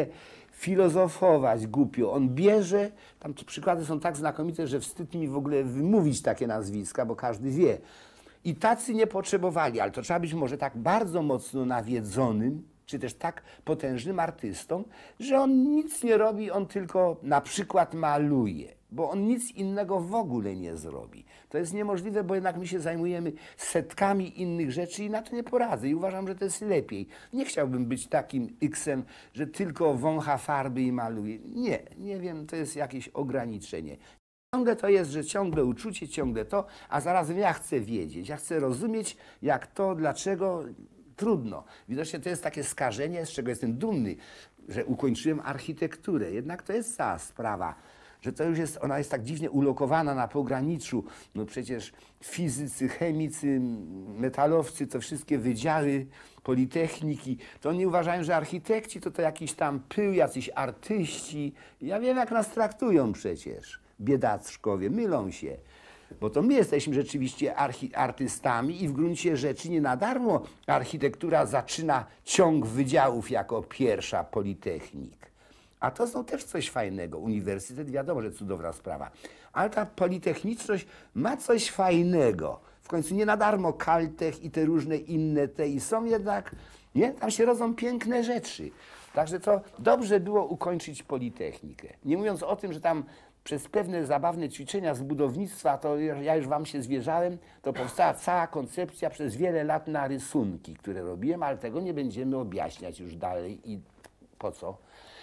filozofować głupio. On bierze, tam te przykłady są tak znakomite, że wstyd mi w ogóle wymówić takie nazwiska, bo każdy wie. I tacy nie potrzebowali, ale to trzeba być może tak bardzo mocno nawiedzonym, czy też tak potężnym artystą, że on nic nie robi, on tylko na przykład maluje, bo on nic innego w ogóle nie zrobi. To jest niemożliwe, bo jednak my się zajmujemy setkami innych rzeczy i na to nie poradzę i uważam, że to jest lepiej. Nie chciałbym być takim X-em, że tylko wącha farby i maluje. Nie wiem, to jest jakieś ograniczenie. Ciągle to jest, że ciągle uczucie, ciągle to, a zarazem ja chcę wiedzieć, ja chcę rozumieć, jak to, dlaczego. Trudno. Widocznie to jest takie skażenie, z czego jestem dumny, że ukończyłem architekturę. Jednak to jest cała sprawa, że to już jest, ona jest tak dziwnie ulokowana na pograniczu. No przecież fizycy, chemicy, metalowcy, to wszystkie wydziały politechniki, to oni uważają, że architekci to jakiś tam pył, jacyś artyści. Ja wiem, jak nas traktują przecież. Biedaczkowie, mylą się. Bo to my jesteśmy rzeczywiście artystami i w gruncie rzeczy nie na darmo architektura zaczyna ciąg wydziałów jako pierwsza politechnik. A to są też coś fajnego. Uniwersytet, wiadomo, że cudowna sprawa. Ale ta politechniczność ma coś fajnego. W końcu nie na darmo Caltech i te różne inne te i są jednak, nie? Tam się rodzą piękne rzeczy. Także to dobrze było ukończyć politechnikę. Nie mówiąc o tym, że tam przez pewne zabawne ćwiczenia z budownictwa, to ja już wam się zwierzałem, to powstała cała koncepcja przez wiele lat na rysunki, które robiłem, ale tego nie będziemy objaśniać już dalej i po co.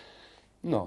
No,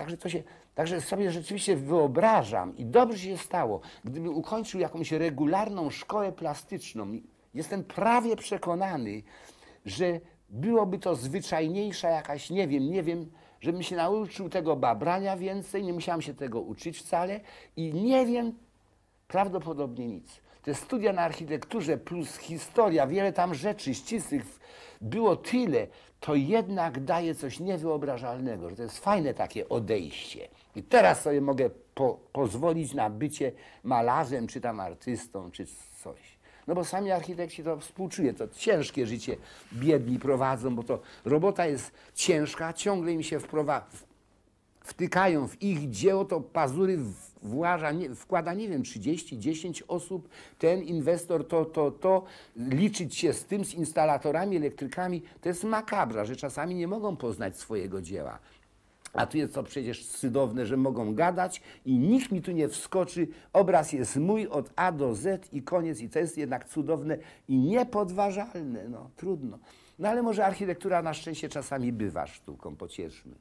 także sobie rzeczywiście wyobrażam i dobrze się stało, gdybym ukończył jakąś regularną szkołę plastyczną. Jestem prawie przekonany, że byłoby to zwyczajniejsza jakaś, nie wiem, żebym się nauczył tego babrania więcej, nie musiałem się tego uczyć wcale i nie wiem, prawdopodobnie nic. Te studia na architekturze plus historia, wiele tam rzeczy ścisłych było tyle, to jednak daje coś niewyobrażalnego, że to jest fajne takie odejście. I teraz sobie mogę pozwolić na bycie malarzem, czy tam artystą, czy coś. No bo sami architekci to współczuję, to ciężkie życie biedni prowadzą, bo to robota jest ciężka, ciągle im się wtykają w ich dzieło, to pazury wkłada, nie wiem, 30, 10 osób, ten inwestor to, liczyć się z tym, z instalatorami, elektrykami, to jest makabra, że czasami nie mogą poznać swojego dzieła. A tu jest to przecież cudowne, że mogą gadać i nikt mi tu nie wskoczy. Obraz jest mój od A do Z i koniec. I to jest jednak cudowne i niepodważalne. No, trudno. No ale może architektura na szczęście czasami bywa sztuką, pocieszmy.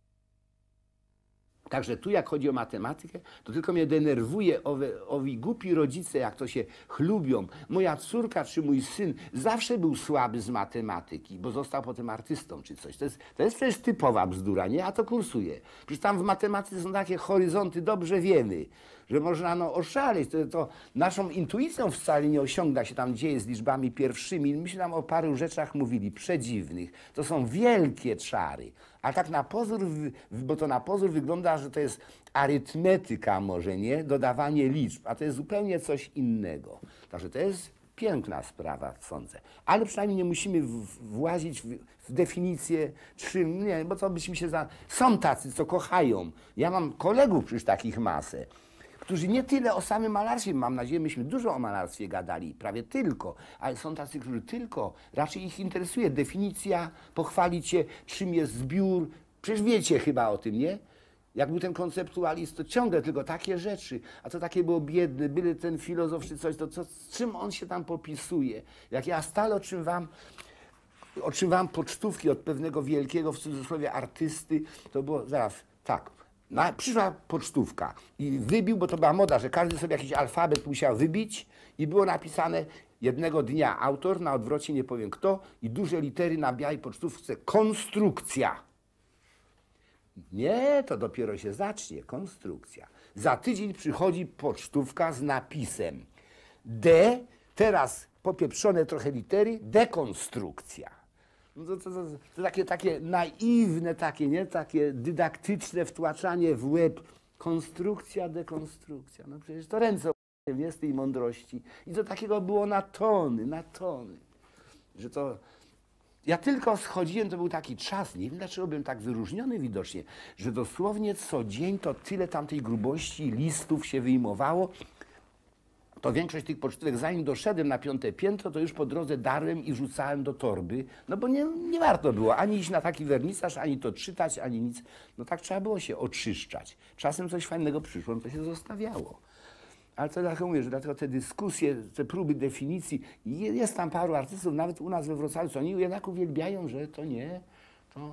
Także tu jak chodzi o matematykę, to tylko mnie denerwuje owi głupi rodzice, jak to się chlubią. Moja córka czy mój syn zawsze był słaby z matematyki, bo został potem artystą czy coś. To jest przecież typowa bzdura, nie? A to kursuje. Przecież tam w matematyce są takie horyzonty, dobrze wiemy, że można oszaleć. To naszą intuicją wcale nie osiąga się tam dzieje z liczbami pierwszymi. Myśmy tam o paru rzeczach mówili, przedziwnych. To są wielkie czary. A tak na pozór, bo to na pozór wygląda, że to jest arytmetyka może, nie? Dodawanie liczb, a to jest zupełnie coś innego. Także to jest piękna sprawa, sądzę. Ale przynajmniej nie musimy włazić w definicję, czym, nie, bo to byśmy się Są tacy, co kochają. Ja mam kolegów przecież takich masę, którzy nie tyle o samym malarstwie, mam nadzieję, myśmy dużo o malarstwie gadali, prawie tylko, ale są tacy, którzy tylko, raczej ich interesuje definicja, pochwalić się, czym jest zbiór. Przecież wiecie chyba o tym, nie? Jak był ten konceptualist, to ciągle tylko takie rzeczy, a to takie było biedne, byle ten filozof czy coś, to z czym on się tam popisuje? Jak ja stale otrzymywałem pocztówki od pewnego wielkiego, w cudzysłowie, artysty, to było zaraz tak. Przyszła pocztówka i wybił, bo to była moda, że każdy sobie jakiś alfabet musiał wybić i było napisane jednego dnia autor, na odwrocie nie powiem kto, i duże litery na białej pocztówce konstrukcja. Nie, to dopiero się zacznie, konstrukcja. Za tydzień przychodzi pocztówka z napisem D, teraz popieprzone trochę litery, dekonstrukcja. No to takie naiwne, takie dydaktyczne wtłaczanie w łeb. Konstrukcja, dekonstrukcja. No przecież to ręce nie z tej mądrości. I to takiego było na tony. Że to... Ja tylko schodziłem, to był taki czas, nie wiem dlaczego byłem tak wyróżniony widocznie, że dosłownie co dzień to tyle tamtej grubości listów się wyjmowało. To większość tych pocztówek, zanim doszedłem na 5. piętro, to już po drodze darłem i rzucałem do torby, no bo nie warto było ani iść na taki wernisaż, ani to czytać, ani nic. No tak trzeba było się oczyszczać. Czasem coś fajnego przyszło, no to się zostawiało. Ale to dlatego mówię, że dlatego te dyskusje, te próby definicji, jest tam paru artystów, nawet u nas we Wrocławiu, co oni jednak uwielbiają, że to nie, to.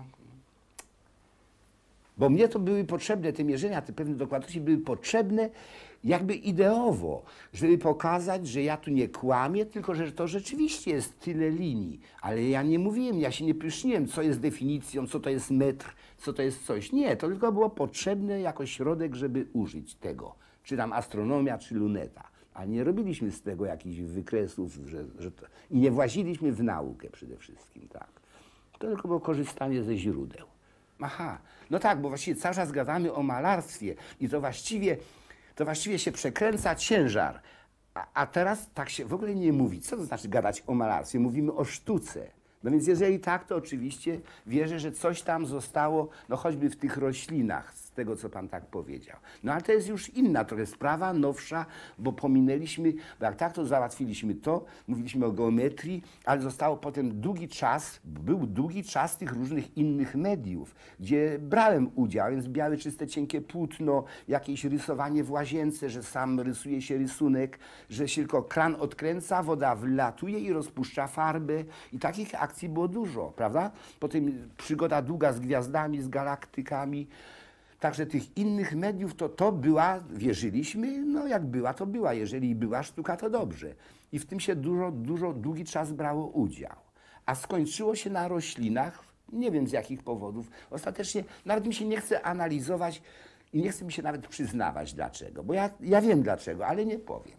Bo mnie to były potrzebne, te mierzenia, te pewne dokładności były potrzebne jakby ideowo, żeby pokazać, że ja tu nie kłamię, tylko że to rzeczywiście jest tyle linii. Ale ja nie mówiłem, ja się nie pyszniłem, co jest definicją, co to jest metr, co to jest coś. Nie, to tylko było potrzebne jako środek, żeby użyć tego. Czy tam astronomia, czy luneta. A nie robiliśmy z tego jakichś wykresów, i nie właziliśmy w naukę przede wszystkim, tak. To tylko było korzystanie ze źródeł. Aha, no tak, bo właściwie cały czas gadamy o malarstwie i to właściwie się przekręca ciężar. A teraz tak się w ogóle nie mówi. Co to znaczy gadać o malarstwie? Mówimy o sztuce. No więc jeżeli tak, to oczywiście wierzę, że coś tam zostało, no choćby w tych roślinach, z tego, co pan tak powiedział. No ale to jest już inna trochę sprawa, nowsza, bo pominęliśmy, bo jak tak, to załatwiliśmy to, mówiliśmy o geometrii, ale zostało potem był długi czas tych różnych innych mediów, gdzie brałem udział, więc białe, czyste, cienkie płótno, jakieś rysowanie w łazience, że sam rysuje się rysunek, że się tylko kran odkręca, woda wlatuje i rozpuszcza farbę i takich akcji było dużo, prawda? Potem przygoda długa z gwiazdami, z galaktykami. Także tych innych mediów to była, wierzyliśmy, no jak była, to była. Jeżeli była sztuka, to dobrze. I w tym się długi czas brało udział. A skończyło się na roślinach, nie wiem z jakich powodów. Ostatecznie nawet mi się nie chce analizować i nie chce mi się nawet przyznawać dlaczego. Bo ja wiem dlaczego, ale nie powiem.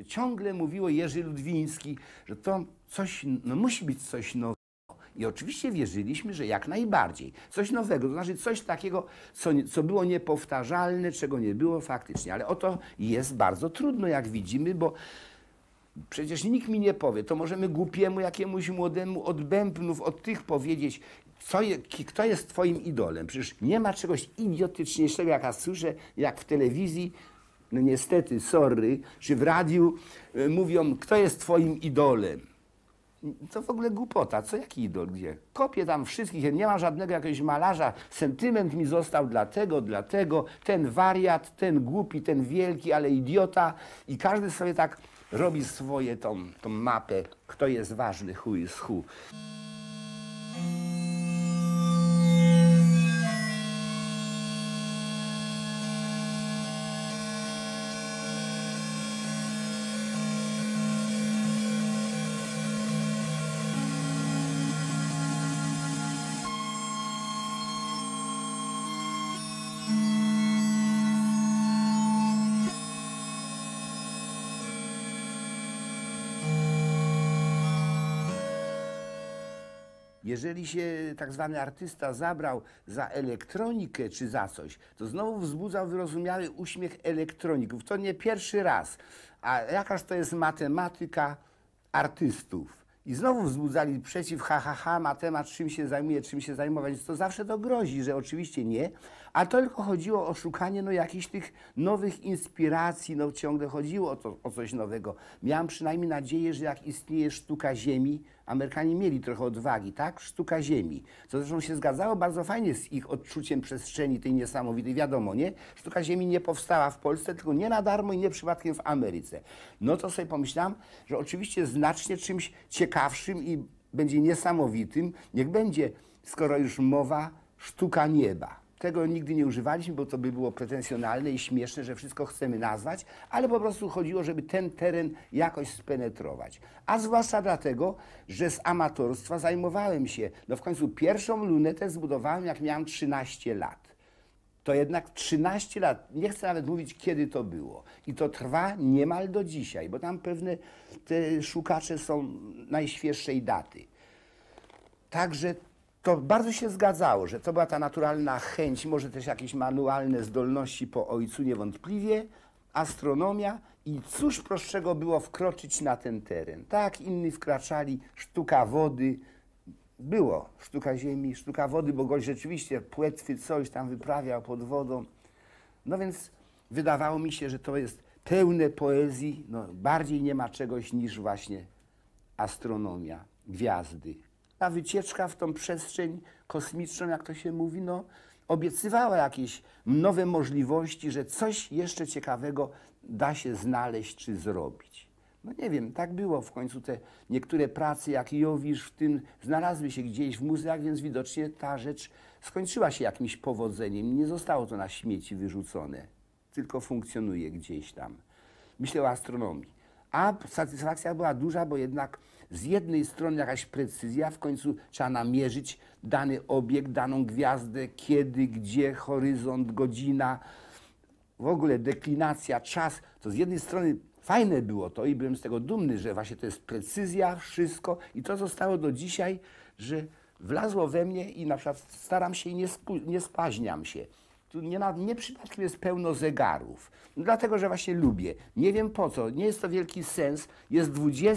ciągle mówiło Jerzy Ludwiński, że to coś, no musi być coś nowego. I oczywiście wierzyliśmy, że jak najbardziej. Coś nowego, to znaczy coś takiego, co było niepowtarzalne, czego nie było faktycznie. Ale oto jest bardzo trudno, jak widzimy, bo przecież nikt mi nie powie. To możemy głupiemu, jakiemuś młodemu od bębnów, od tych powiedzieć, kto jest twoim idolem. Przecież nie ma czegoś idiotyczniejszego, jak ja słyszę, jak w telewizji, no niestety, sorry, czy w radiu mówią, kto jest twoim idolem. To w ogóle głupota. Co, jaki idol? Gdzie? Kopię tam wszystkich, nie ma żadnego jakiegoś malarza. Sentyment mi został dlatego, ten wariat, ten głupi, ten wielki, ale idiota. I każdy sobie tak robi swoje, tą mapę, kto jest ważny, who is who. Jeżeli się tak zwany artysta zabrał za elektronikę czy za coś, to znowu wzbudzał wyrozumiały uśmiech elektroników. To nie pierwszy raz. A jakaż to jest matematyka artystów? I znowu wzbudzali przeciw, matemat, czym się zajmuje, czym się zajmować. Więc to zawsze to grozi, że oczywiście nie. A to tylko chodziło o szukanie jakichś tych nowych inspiracji, ciągle chodziło o coś nowego. Miałem przynajmniej nadzieję, że jak istnieje sztuka Ziemi, Amerykanie mieli trochę odwagi, tak? Sztuka Ziemi. Co zresztą się zgadzało bardzo fajnie z ich odczuciem przestrzeni tej niesamowitej. Wiadomo, nie? Sztuka Ziemi nie powstała w Polsce, tylko nie na darmo i nie przypadkiem w Ameryce. No to sobie pomyślałem, że oczywiście znacznie czymś ciekawszym i będzie niesamowitym, niech będzie, skoro już mowa, sztuka nieba. Tego nigdy nie używaliśmy, bo to by było pretensjonalne i śmieszne, że wszystko chcemy nazwać, ale po prostu chodziło, żeby ten teren jakoś spenetrować. A zwłaszcza dlatego, że z amatorstwa zajmowałem się. No w końcu pierwszą lunetę zbudowałem, jak miałem 13 lat. To jednak 13 lat, nie chcę nawet mówić, kiedy to było. I to trwa niemal do dzisiaj, bo tam pewne te szukacze są najświeższej daty. Także to bardzo się zgadzało, że to była ta naturalna chęć, może też jakieś manualne zdolności po ojcu niewątpliwie, astronomia i cóż prostszego było wkroczyć na ten teren. Tak, inni wkraczali, sztuka wody, było sztuka ziemi, sztuka wody, bo gość rzeczywiście płetwy coś tam wyprawiał pod wodą. No więc wydawało mi się, że to jest pełne poezji, bardziej nie ma czegoś niż właśnie astronomia, gwiazdy. Ta wycieczka w tą przestrzeń kosmiczną, jak to się mówi, obiecywała jakieś nowe możliwości, że coś jeszcze ciekawego da się znaleźć czy zrobić. No nie wiem, tak było w końcu. Te niektóre prace, jak Jowisz, w tym znalazły się gdzieś w muzeach, więc widocznie ta rzecz skończyła się jakimś powodzeniem. Nie zostało to na śmieci wyrzucone, tylko funkcjonuje gdzieś tam. Myślę o astronomii. A satysfakcja była duża, bo jednak z jednej strony jakaś precyzja, w końcu trzeba namierzyć dany obiekt, daną gwiazdę, kiedy, gdzie, horyzont, godzina, w ogóle deklinacja, czas. To z jednej strony fajne było to i byłem z tego dumny, że właśnie to jest precyzja, wszystko i to zostało do dzisiaj, że wlazło we mnie i na przykład staram się i nie spaźniam się. Tu nie przypadkiem jest pełno zegarów. Dlatego, że właśnie lubię. Nie wiem po co, nie jest to wielki sens. Jest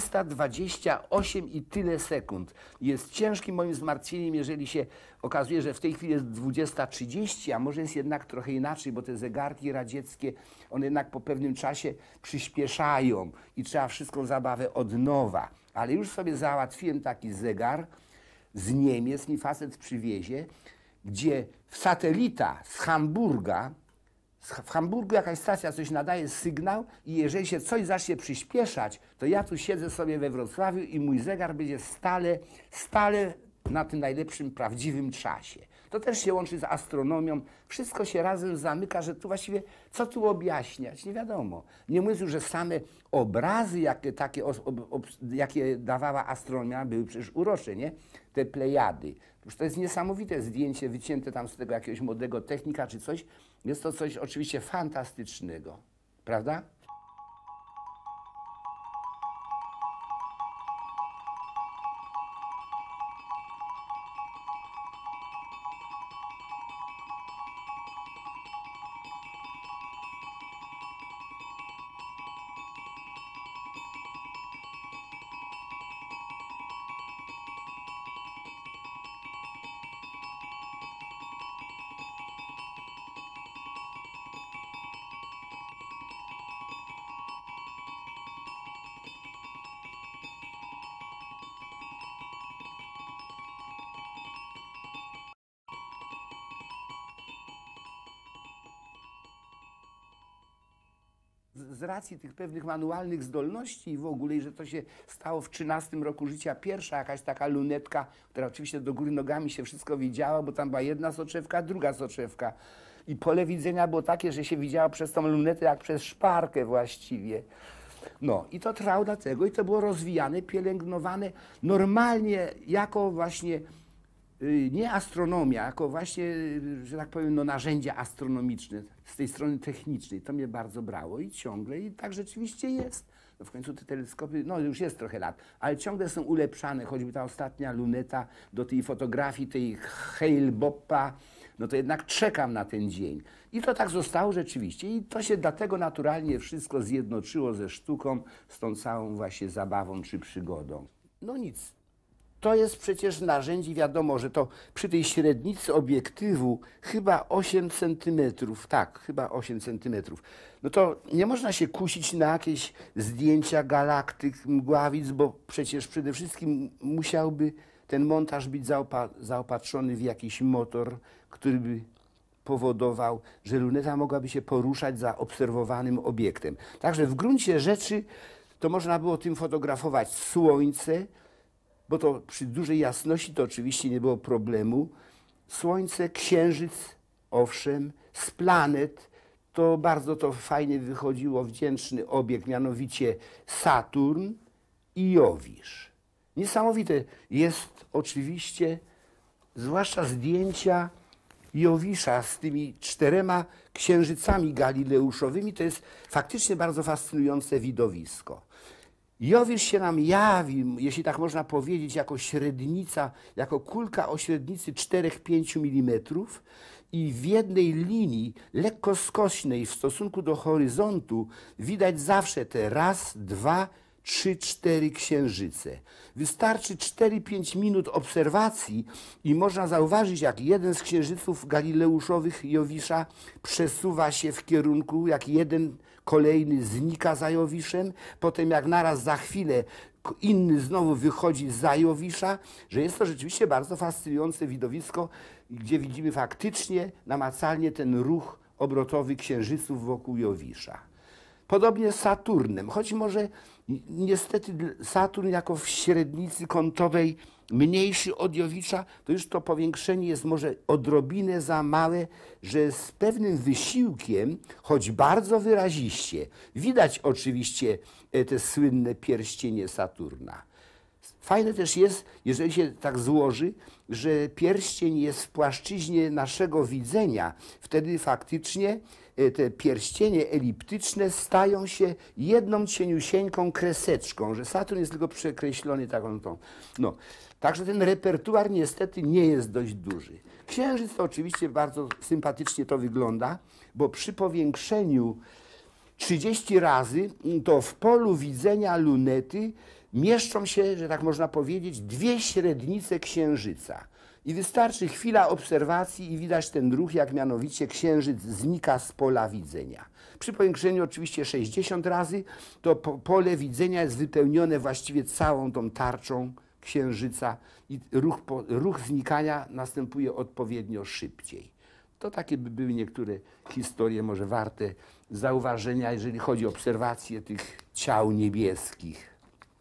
20:28 i tyle sekund. Jest ciężkim moim zmartwieniem, jeżeli się okazuje, że w tej chwili jest 20:30, a może jest jednak trochę inaczej, bo te zegarki radzieckie, one jednak po pewnym czasie przyspieszają i trzeba wszystką zabawę od nowa. Ale już sobie załatwiłem taki zegar z Niemiec, mi facet przywiezie, gdzie satelita z Hamburga, w Hamburgu jakaś stacja coś nadaje sygnał i jeżeli się coś zacznie przyspieszać, to ja tu siedzę sobie we Wrocławiu i mój zegar będzie stale na tym najlepszym, prawdziwym czasie. To też się łączy z astronomią. Wszystko się razem zamyka, że tu właściwie co tu objaśniać? Nie wiadomo. Nie mówiąc już, że same obrazy, jakie dawała astronomia, były przecież urocze, nie? Te Plejady. Już to jest niesamowite zdjęcie wycięte tam z tego jakiegoś młodego technika czy coś. Jest to coś oczywiście fantastycznego. Prawda? z racji tych pewnych manualnych zdolności i w ogóle, i że to się stało w 13 roku życia, pierwsza jakaś taka lunetka, która oczywiście do góry nogami się wszystko widziała, bo tam była jedna soczewka, druga soczewka. I pole widzenia było takie, że się widziało przez tą lunetę jak przez szparkę właściwie. No i to trwało dlatego i to było rozwijane, pielęgnowane normalnie jako właśnie nie astronomia, jako właśnie, że tak powiem, no, narzędzia astronomiczne z tej strony technicznej. To mnie bardzo brało i ciągle, i tak rzeczywiście jest. No w końcu te teleskopy, no już jest trochę lat, ale ciągle są ulepszane, choćby ta ostatnia luneta do tej fotografii, tej Hale-Boppa, no to jednak czekam na ten dzień. I to tak zostało rzeczywiście i to się dlatego naturalnie wszystko zjednoczyło ze sztuką, z tą całą właśnie zabawą czy przygodą. No nic. To jest przecież narzędzie, wiadomo, że to przy tej średnicy obiektywu chyba 8 centymetrów, tak, chyba 8 centymetrów. No to nie można się kusić na jakieś zdjęcia galaktyk, mgławic, bo przecież przede wszystkim musiałby ten montaż być zaopatrzony w jakiś motor, który by powodował, że luneta mogłaby się poruszać za obserwowanym obiektem. Także w gruncie rzeczy to można było tym fotografować Słońce, bo to przy dużej jasności to oczywiście nie było problemu. Słońce, Księżyc, owszem, z planet to bardzo to fajnie wychodziło, wdzięczny obiekt, mianowicie Saturn i Jowisz. Niesamowite jest oczywiście, zwłaszcza zdjęcia Jowisza z tymi 4 księżycami galileuszowymi, to jest faktycznie bardzo fascynujące widowisko. Jowisz się nam jawi, jeśli tak można powiedzieć, jako średnica, jako kulka o średnicy 4-5 mm i w jednej linii lekko skośnej w stosunku do horyzontu widać zawsze te 1, 2, 3, 4 księżyce. Wystarczy 4-5 minut obserwacji i można zauważyć, jak jeden z księżyców galileuszowych Jowisza przesuwa się w kierunku, jak jeden kolejny znika za Jowiszem, potem jak naraz za chwilę inny znowu wychodzi za Jowisza, że jest to rzeczywiście bardzo fascynujące widowisko, gdzie widzimy faktycznie, namacalnie ten ruch obrotowy księżyców wokół Jowisza. Podobnie z Saturnem, choć może niestety Saturn jako w średnicy kątowej mniejszy od Jowisza, to już to powiększenie jest może odrobinę za małe, że z pewnym wysiłkiem, choć bardzo wyraziście, widać oczywiście te słynne pierścienie Saturna. Fajne też jest, jeżeli się tak złoży, że pierścień jest w płaszczyźnie naszego widzenia. Wtedy faktycznie te pierścienie eliptyczne stają się jedną cieniusieńką kreseczką, że Saturn jest tylko przekreślony taką tą. No. Także ten repertuar niestety nie jest dość duży. Księżyc to oczywiście bardzo sympatycznie to wygląda, bo przy powiększeniu 30 razy to w polu widzenia lunety mieszczą się, że tak można powiedzieć, 2 średnice Księżyca. I wystarczy chwila obserwacji i widać ten ruch, jak mianowicie Księżyc znika z pola widzenia. Przy powiększeniu oczywiście 60 razy to pole widzenia jest wypełnione właściwie całą tą tarczą Księżyca i ruch znikania następuje odpowiednio szybciej. To takie by były niektóre historie może warte zauważenia, jeżeli chodzi o obserwację tych ciał niebieskich.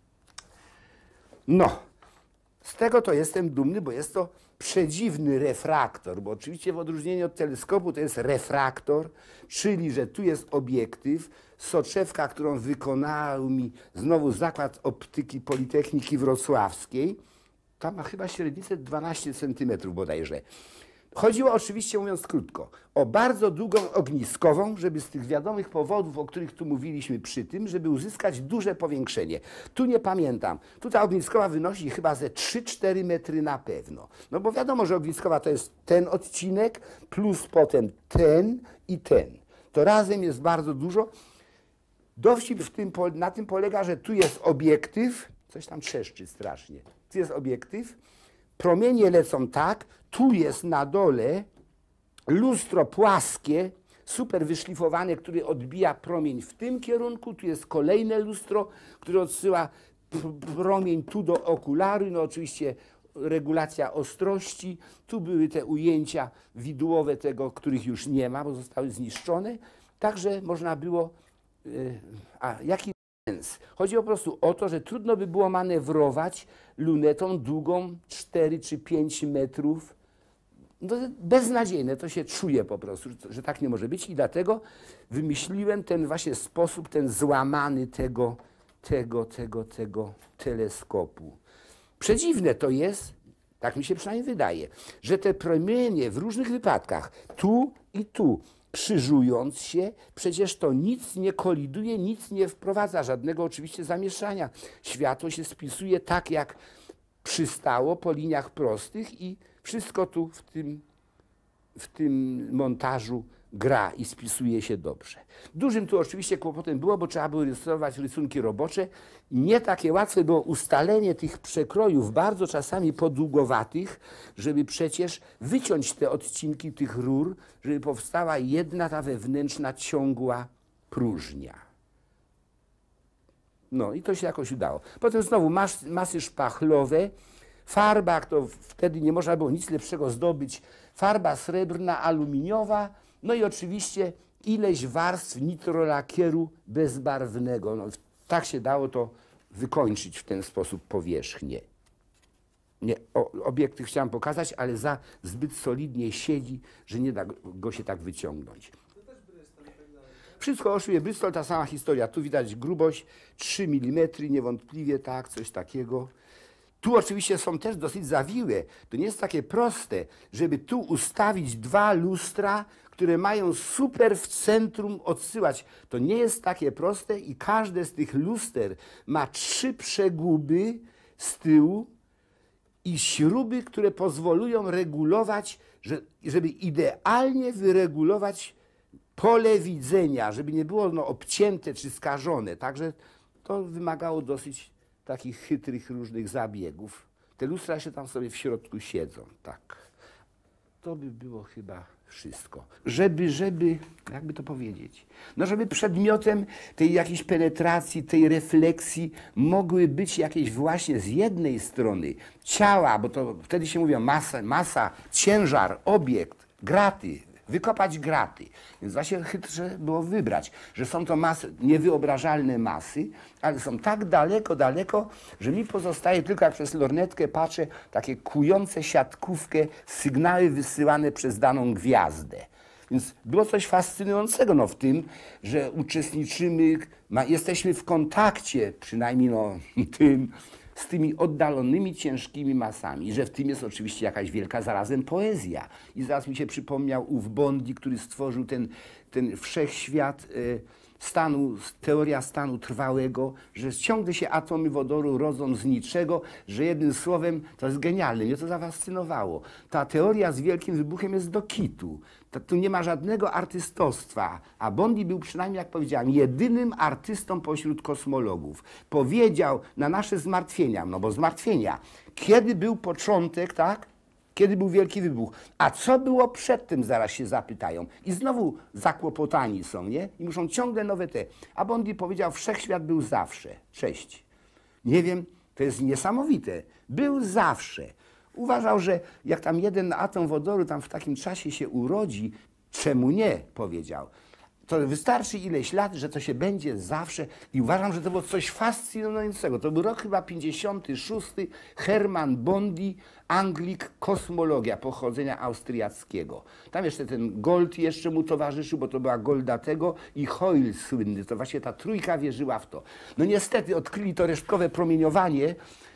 No, z tego to jestem dumny, bo jest to przedziwny refraktor, bo oczywiście w odróżnieniu od teleskopu to jest refraktor, czyli że tu jest obiektyw, soczewka, którą wykonał mi znowu Zakład Optyki Politechniki Wrocławskiej. Tam ma chyba średnicę 12 cm bodajże. Chodziło oczywiście, mówiąc krótko, o bardzo długą ogniskową, żeby z tych wiadomych powodów, o których tu mówiliśmy przy tym, żeby uzyskać duże powiększenie. Tu nie pamiętam. Tu ta ogniskowa wynosi chyba ze 3-4 metry na pewno. No bo wiadomo, że ogniskowa to jest ten odcinek plus potem ten i ten. To razem jest bardzo dużo. Dowcip na tym polega, że tu jest obiektyw, coś tam trzeszczy strasznie. Tu jest obiektyw, promienie lecą tak, tu jest na dole lustro płaskie, super wyszlifowane, które odbija promień w tym kierunku, tu jest kolejne lustro, które odsyła promień tu do okularu, no oczywiście regulacja ostrości, tu były te ujęcia widłowe tego, których już nie ma, bo zostały zniszczone, także można było jaki sens? Chodzi po prostu o to, że trudno by było manewrować lunetą długą 4 czy 5 metrów. No, beznadziejne, to się czuje po prostu, że tak nie może być i dlatego wymyśliłem ten właśnie sposób, ten złamany tego teleskopu. Przedziwne to jest, tak mi się przynajmniej wydaje, że te promienie w różnych wypadkach, tu i tu, krzyżując się, przecież to nic nie koliduje, nic nie wprowadza, żadnego oczywiście zamieszania. Światło się spisuje tak, jak przystało, po liniach prostych i wszystko tu w tym montażu gra i spisuje się dobrze. Dużym tu oczywiście kłopotem było, bo trzeba było rysować rysunki robocze. Nie takie łatwe było ustalenie tych przekrojów, bardzo czasami podługowatych, żeby przecież wyciąć te odcinki tych rur, żeby powstała jedna ta wewnętrzna, ciągła próżnia. No i to się jakoś udało. Potem znowu masy szpachlowe, farba, to wtedy nie można było nic lepszego zdobyć, farba srebrna, aluminiowa, no i oczywiście ileś warstw nitrolakieru bezbarwnego. No, tak się dało to wykończyć w ten sposób powierzchnię. Nie, obiektyw chciałem pokazać, ale zbyt solidnie siedzi, że nie da go się tak wyciągnąć. Wszystko oszuje Bristol, ta sama historia. Tu widać grubość 3 mm, niewątpliwie tak, coś takiego. Tu oczywiście są też dosyć zawiłe. To nie jest takie proste, żeby tu ustawić 2 lustra, które mają super w centrum odsyłać. To nie jest takie proste i każde z tych luster ma 3 przeguby z tyłu i śruby, które pozwolują regulować, żeby idealnie wyregulować pole widzenia, żeby nie było obcięte czy skażone. Także to wymagało dosyć takich chytrych różnych zabiegów. Te lustra się tam sobie w środku siedzą, tak. To by było chyba wszystko. Żeby, jakby to powiedzieć, no żeby przedmiotem tej jakiejś penetracji, tej refleksji mogły być jakieś właśnie z jednej strony ciała, bo to wtedy się mówią masa, ciężar, obiekt, graty, wykopać graty. Więc właśnie chytrze było wybrać, że są to masy, niewyobrażalne masy, ale są tak daleko, że mi pozostaje tylko, jak przez lornetkę patrzę, takie kujące siatkówkę, sygnały wysyłane przez daną gwiazdę. Więc było coś fascynującego w tym, że uczestniczymy, jesteśmy w kontakcie, przynajmniej z tymi oddalonymi, ciężkimi masami. I że w tym jest oczywiście jakaś wielka zarazem poezja. I zaraz mi się przypomniał ów Bondi, który stworzył ten wszechświat teoria stanu trwałego, że ciągle się atomy wodoru rodzą z niczego, że jednym słowem to jest genialne. Mnie to zafascynowało. Ta teoria z wielkim wybuchem jest do kitu. Tu nie ma żadnego artystostwa, a Bondi był przynajmniej, jak powiedziałem, jedynym artystą pośród kosmologów. Powiedział na nasze zmartwienia, bo zmartwienia, kiedy był początek, tak? Kiedy był wielki wybuch. A co było przedtem, zaraz się zapytają. I znowu zakłopotani są, nie? I muszą ciągle nowe te. A Bondi powiedział, wszechświat był zawsze. Cześć. Nie wiem, to jest niesamowite. Był zawsze. Uważał, że jak tam jeden atom wodoru tam w takim czasie się urodzi, czemu nie, powiedział. To wystarczy ileś lat, że to się będzie zawsze. I uważam, że to było coś fascynującego. To był rok chyba 56. Hermann Bondi, Anglik, kosmologia pochodzenia austriackiego. Tam jeszcze ten Gold jeszcze mu towarzyszył, bo to była Golda tego i Hoyle słynny. To właśnie ta trójka wierzyła w to. No niestety odkryli to resztkowe promieniowanie.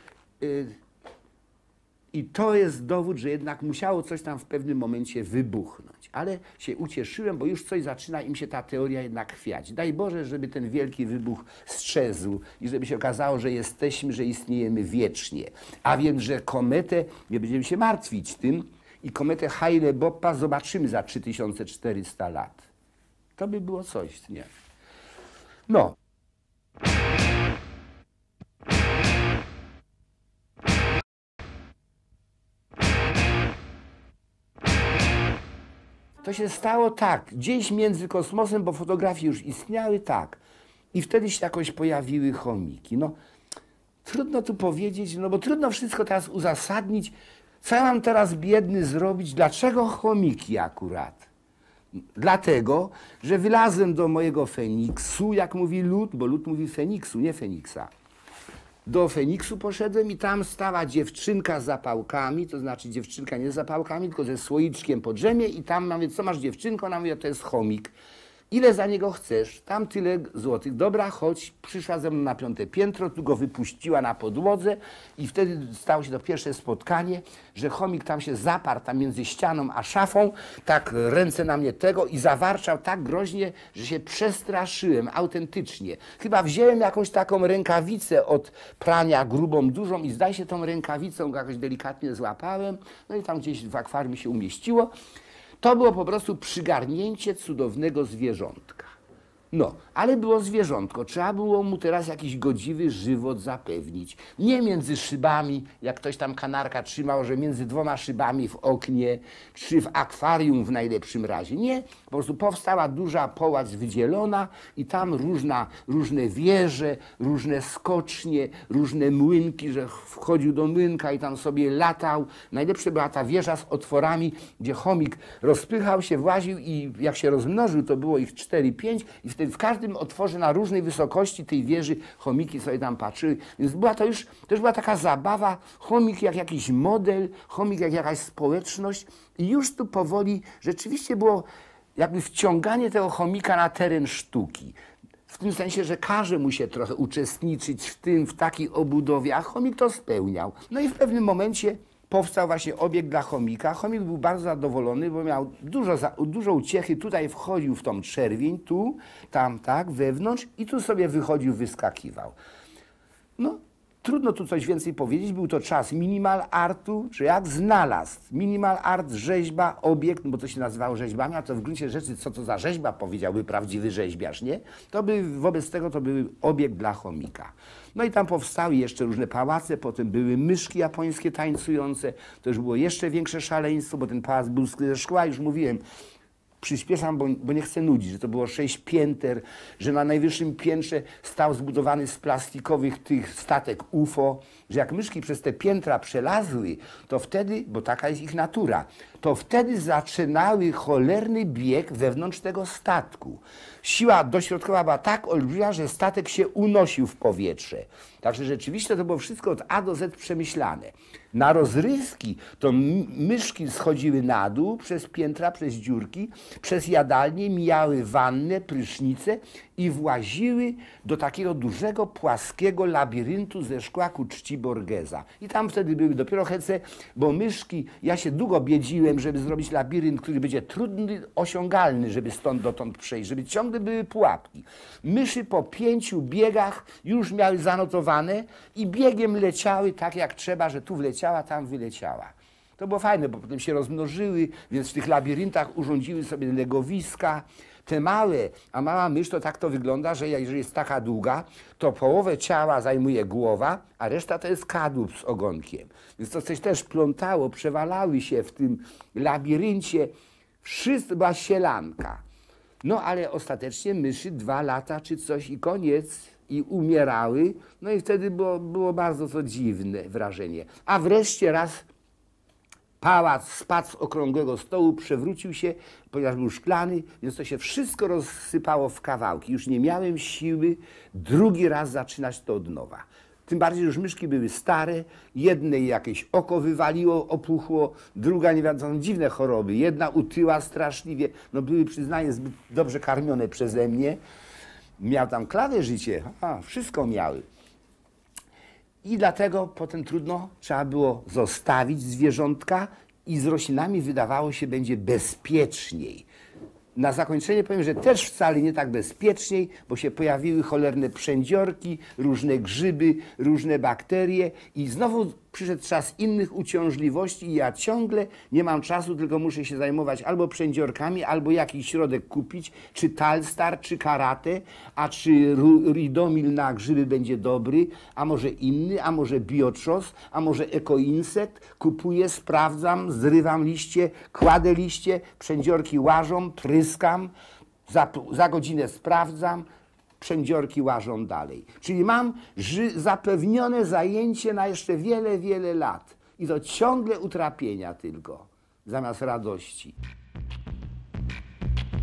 I to jest dowód, że jednak musiało coś tam w pewnym momencie wybuchnąć. Ale się ucieszyłem, bo już coś zaczyna im się ta teoria jednak chwiać. Daj Boże, żeby ten wielki wybuch strzezł i żeby się okazało, że jesteśmy, że istniejemy wiecznie. A więc, że kometę, nie będziemy się martwić tym, i kometę Hale-Boppa zobaczymy za 3400 lat. To by było coś, nie? No. To się stało tak, gdzieś między kosmosem, bo fotografie już istniały, tak. I wtedy się jakoś pojawiły chomiki. No, trudno tu powiedzieć, bo trudno wszystko teraz uzasadnić. Co ja mam teraz biedny zrobić? Dlaczego chomiki akurat? Dlatego, że wylazłem do mojego Feniksu, jak mówi lud, bo lud mówi Feniksu, nie Feniksa. Do Feniksu poszedłem i tam stała dziewczynka z zapałkami, to znaczy dziewczynka nie z zapałkami, tylko ze słoiczkiem po drzemie i tam mówię, co masz dziewczynko? Ona mówi, to jest chomik. Ile za niego chcesz? Tam tyle złotych. Dobra, chodź. Przyszła ze mną na 5. piętro, tu go wypuściła na podłodze i wtedy stało się to pierwsze spotkanie, że chomik tam się zaparł tam między ścianą a szafą, tak ręce na mnie tego i zawarczał tak groźnie, że się przestraszyłem autentycznie. Chyba wziąłem jakąś taką rękawicę od prania grubą, dużą i zdaje się tą rękawicą jakoś delikatnie złapałem, no i tam gdzieś w akwarium się umieściło. To było po prostu przygarnięcie cudownego zwierzątka. No, ale było zwierzątko. Trzeba było mu teraz jakiś godziwy żywot zapewnić. Nie między szybami, jak ktoś tam kanarka trzymał, że między 2 szybami w oknie, czy w akwarium w najlepszym razie. Nie, po prostu powstała duża połać wydzielona i tam różne wieże, różne skocznie, różne młynki, że wchodził do młynka i tam sobie latał. Najlepsza była ta wieża z otworami, gdzie chomik rozpychał się, właził i jak się rozmnożył, to było ich 4-5 i wtedy w każdym otworze na różnej wysokości tej wieży chomiki sobie tam patrzyły. Więc była to już była taka zabawa, chomik jak jakiś model, chomik jak jakaś społeczność i już tu powoli rzeczywiście było jakby wciąganie tego chomika na teren sztuki. W tym sensie, że każe mu się trochę uczestniczyć w takiej obudowie, a chomik to spełniał. No i w pewnym momencie powstał właśnie obiekt dla chomika. Chomik był bardzo zadowolony, bo miał dużo uciechy. Tutaj wchodził w tą czerwień, tu, tam, tak, wewnątrz i tu sobie wychodził, wyskakiwał. No, trudno tu coś więcej powiedzieć. Był to czas minimal artu, że jak znalazł. Minimal art, rzeźba, obiekt, bo to się nazywało rzeźbami, a to w gruncie rzeczy, co to za rzeźba, powiedziałby prawdziwy rzeźbiarz, nie? Wobec tego to był obiekt dla chomika. No i tam powstały jeszcze różne pałace, potem były myszki japońskie tańcujące. To już było jeszcze większe szaleństwo, bo ten pałac był ze szkła, już mówiłem. Przyspieszam, bo nie chcę nudzić, że to było 6 pięter, że na najwyższym piętrze stał zbudowany z plastikowych tych statek UFO, że jak myszki przez te piętra przelazły, to wtedy, bo taka jest ich natura, to wtedy zaczynały cholerny bieg wewnątrz tego statku. Siła dośrodkowa była tak olbrzymia, że statek się unosił w powietrze. Także rzeczywiście to było wszystko od A do Z przemyślane. Na rozrywki to myszki schodziły na dół przez piętra, przez dziurki, przez jadalnię, mijały wannę, prysznice i właziły do takiego dużego, płaskiego labiryntu ze szkła ku czci Borgesa. I tam wtedy były dopiero hece, bo myszki, ja się długo biedziłem, żeby zrobić labirynt, który będzie trudny, osiągalny, żeby stąd dotąd przejść, żeby ciągle były pułapki. Myszy po 5 biegach już miały zanotowane i biegiem leciały tak jak trzeba, że tu wleciała, tam wyleciała. To było fajne, bo potem się rozmnożyły, więc w tych labiryntach urządziły sobie legowiska. Te małe, a mała mysz to tak to wygląda, że jeżeli jest taka długa, to połowę ciała zajmuje głowa, a reszta to jest kadłub z ogonkiem. Więc to coś też plątało, przewalały się w tym labiryncie. Wszystko była sielanka. No ale ostatecznie myszy 2 lata czy coś i koniec. I umierały. No i wtedy było bardzo to dziwne wrażenie. A wreszcie raz pałac spadł z okrągłego stołu, przewrócił się, ponieważ był szklany, więc to się wszystko rozsypało w kawałki. Już nie miałem siły drugi raz zaczynać to od nowa. Tym bardziej, że już myszki były stare, jednej jakieś oko wywaliło, opuchło, druga nie wiadomo, dziwne choroby. Jedna utyła straszliwie, no były, przyznaję, zbyt dobrze karmione przeze mnie. Miał tam klawe życie, wszystko miały. I dlatego potem trudno, trzeba było zostawić zwierzątka i z roślinami wydawało się będzie bezpieczniej. Na zakończenie powiem, że też wcale nie tak bezpieczniej, bo się pojawiły cholerne przędziorki, różne grzyby, różne bakterie i znowu przyszedł czas innych uciążliwości i ja ciągle nie mam czasu, tylko muszę się zajmować albo przędziorkami, albo jakiś środek kupić, czy Talstar, czy Karate, a czy Ridomil na grzyby będzie dobry, a może inny, a może Biotrzos, a może Ekoinsekt. Kupuję, sprawdzam, zrywam liście, kładę liście, przędziorki łażą, pryskam, za godzinę sprawdzam, przędziorki łażą dalej. Czyli mam zapewnione zajęcie na jeszcze wiele, wiele lat. I to ciągle utrapienia tylko, zamiast radości.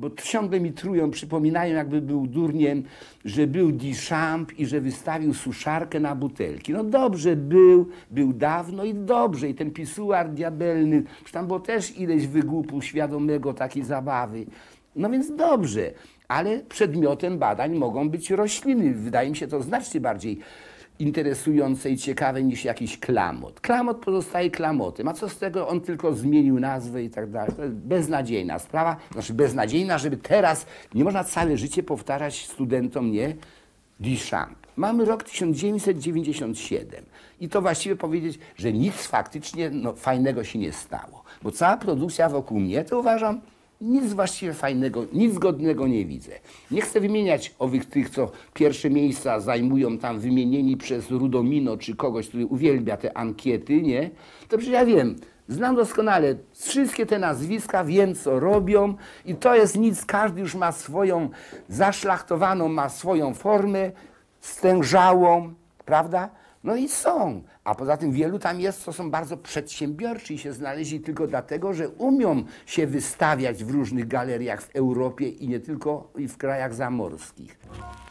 bo ciągle mi trują, przypominają, jakby był durniem, że był Duchamp i że wystawił suszarkę na butelki. No dobrze, był dawno i dobrze. I ten pisuar diabelny, tam było też ileś wygłupu świadomego takiej zabawy. No więc dobrze, ale przedmiotem badań mogą być rośliny. Wydaje mi się to znacznie bardziej interesujące i ciekawe niż jakiś klamot. Klamot pozostaje klamotem, a co z tego, on tylko zmienił nazwę i tak dalej. To jest beznadziejna sprawa, znaczy beznadziejna, żeby teraz, nie można całe życie powtarzać studentom, nie, Duchamp. Mamy rok 1997 i to właściwie powiedzieć, że nic faktycznie fajnego się nie stało, bo cała produkcja wokół mnie, to uważam, nic właściwie fajnego, nic godnego nie widzę. Nie chcę wymieniać owych tych, co pierwsze miejsca zajmują tam wymienieni przez Rudomino czy kogoś, który uwielbia te ankiety, nie? To przecież ja wiem, znam doskonale wszystkie te nazwiska, wiem co robią i to jest nic, każdy już ma swoją zaszlachtowaną, ma swoją formę, stężałą, prawda? No i są. A poza tym wielu tam jest, co są bardzo przedsiębiorczy i się znaleźli tylko dlatego, że umią się wystawiać w różnych galeriach w Europie i nie tylko i w krajach zamorskich.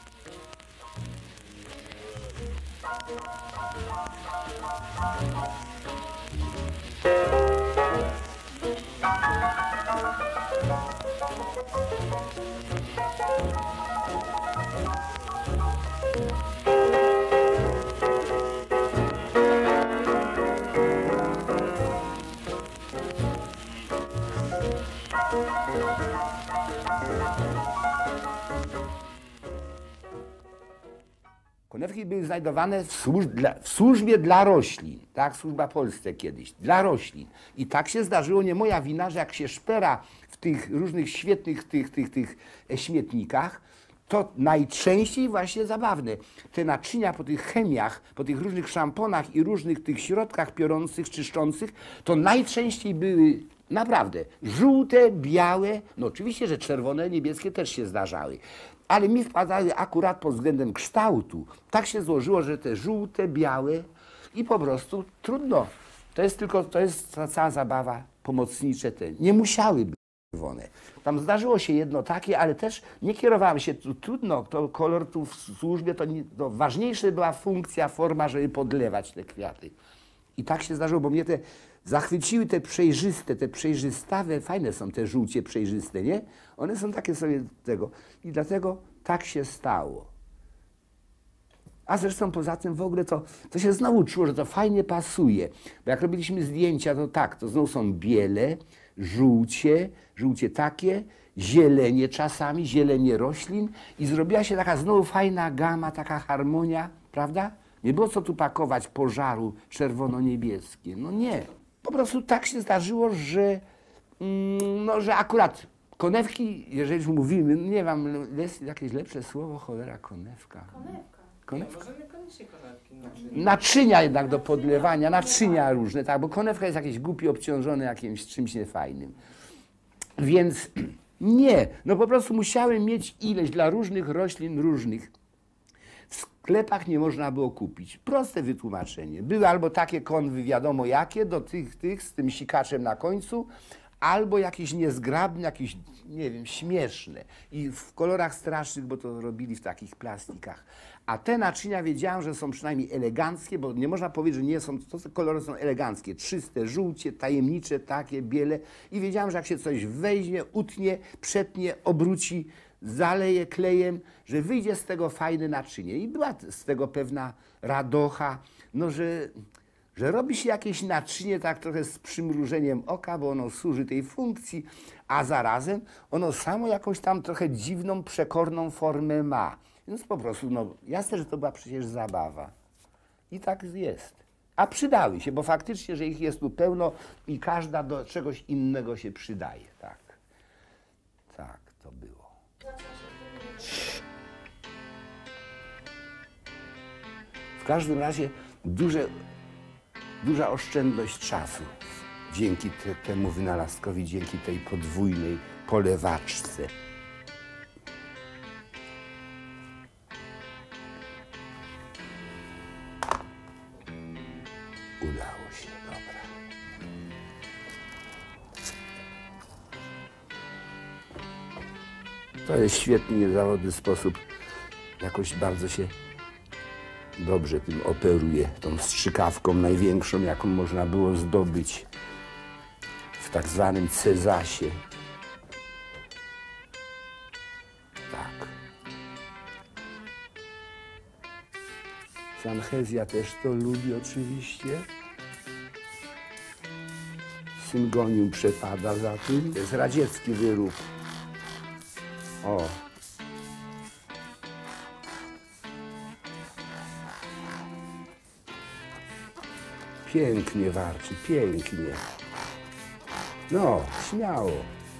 Konewki były znajdowane w służbie dla roślin, tak, służba Polsce kiedyś, dla roślin. I tak się zdarzyło, nie moja wina, że jak się szpera w tych różnych świetnych tych śmietnikach, to najczęściej właśnie zabawne. Te naczynia po tych chemiach, po tych różnych szamponach i różnych tych środkach piorących, czyszczących, to najczęściej były naprawdę żółte, białe, no oczywiście, że czerwone, niebieskie też się zdarzały. Ale mi wpadały akurat pod względem kształtu. Tak się złożyło, że te żółte, białe i po prostu trudno. To jest ta cała zabawa, pomocnicze te. Nie musiały być czerwone. Tam zdarzyło się jedno takie, ale też nie kierowałem się, trudno, to kolor tu w służbie, to ważniejsza była funkcja, forma, żeby podlewać te kwiaty. I tak się zdarzyło, bo mnie te zachwyciły te przejrzyste, te przejrzystawe, fajne są te żółcie przejrzyste, nie? One są takie sobie tego. I dlatego tak się stało. A zresztą poza tym w ogóle to się znowu czuło, że to fajnie pasuje. Bo jak robiliśmy zdjęcia, to tak, to znowu są biele, żółcie takie, zielenie czasami, zielenie roślin i zrobiła się taka znowu fajna gama, taka harmonia, prawda? Nie było co tu pakować pożaru czerwono-niebieskie. No nie. Po prostu tak się zdarzyło, że akurat konewki, jeżeli już mówimy, nie wiem, jest jakieś lepsze słowo, cholera, konewka. Konewka. Może niekoniecznie konewki. Naczynia jednak do podlewania, naczynia różne, tak, bo konewka jest jakieś głupie obciążone jakimś czymś niefajnym. Więc nie, no po prostu musiałem mieć ileś dla różnych roślin, różnych. W sklepach nie można było kupić. Proste wytłumaczenie. Były albo takie konwy wiadomo jakie, do tych z tym sikaczem na końcu, albo jakieś niezgrabne, jakieś, nie wiem, śmieszne. I w kolorach strasznych, bo to robili w takich plastikach. A te naczynia wiedziałem, że są przynajmniej eleganckie, bo nie można powiedzieć, że nie są, to kolory są eleganckie. Czyste, żółcie, tajemnicze, takie, biele. I wiedziałem, że jak się coś weźmie, utnie, przetnie, obróci, zaleje klejem, że wyjdzie z tego fajne naczynie. I była z tego pewna radocha, no, że robi się jakieś naczynie tak trochę z przymrużeniem oka, bo ono służy tej funkcji, a zarazem ono samo jakąś tam trochę dziwną, przekorną formę ma. Więc po prostu, no jasne, że to była przecież zabawa. I tak jest. A przydały się, bo faktycznie, że ich jest tu pełno i każda do czegoś innego się przydaje. Tak. Tak to było. W każdym razie duża oszczędność czasu dzięki temu wynalazkowi, dzięki tej podwójnej polewaczce. Udało się, dobra. To jest świetny, niezawodny sposób. Jakoś bardzo się dobrze tym operuje. Tą strzykawką największą, jaką można było zdobyć w tak zwanym Cezasie. Tak. Sanchezja też to lubi oczywiście. Syngonium przepada za tym. To jest radziecki wyrób. O. Pięknie warczy, pięknie. No, śmiało.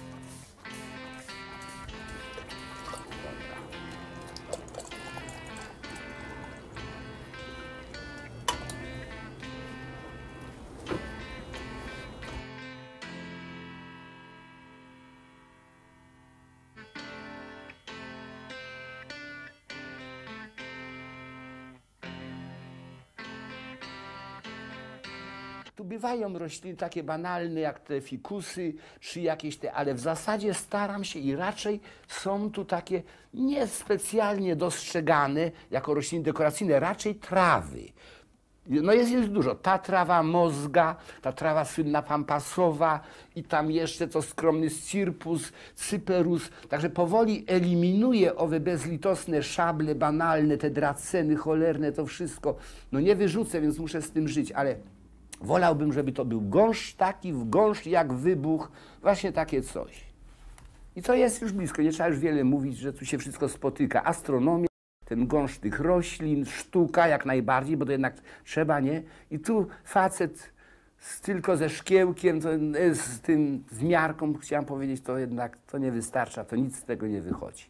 Tu bywają rośliny takie banalne jak te fikusy czy jakieś te, ale w zasadzie staram się i raczej są tu takie niespecjalnie dostrzegane jako rośliny dekoracyjne, raczej trawy. No jest dużo. Ta trawa mozga, ta trawa słynna pampasowa i tam jeszcze to skromny scirpus, cyperus. Także powoli eliminuję owe bezlitosne szable banalne, te draceny cholerne, to wszystko. No nie wyrzucę, więc muszę z tym żyć, ale wolałbym, żeby to był gąszcz taki, w gąszcz jak wybuch, właśnie takie coś. I to jest już blisko, nie trzeba już wiele mówić, że tu się wszystko spotyka. Astronomia, ten gąszcz tych roślin, sztuka jak najbardziej, bo to jednak trzeba, nie? I tu facet tylko ze szkiełkiem, z tym, z miarką, chciałem powiedzieć, to jednak to nie wystarcza, to nic z tego nie wychodzi.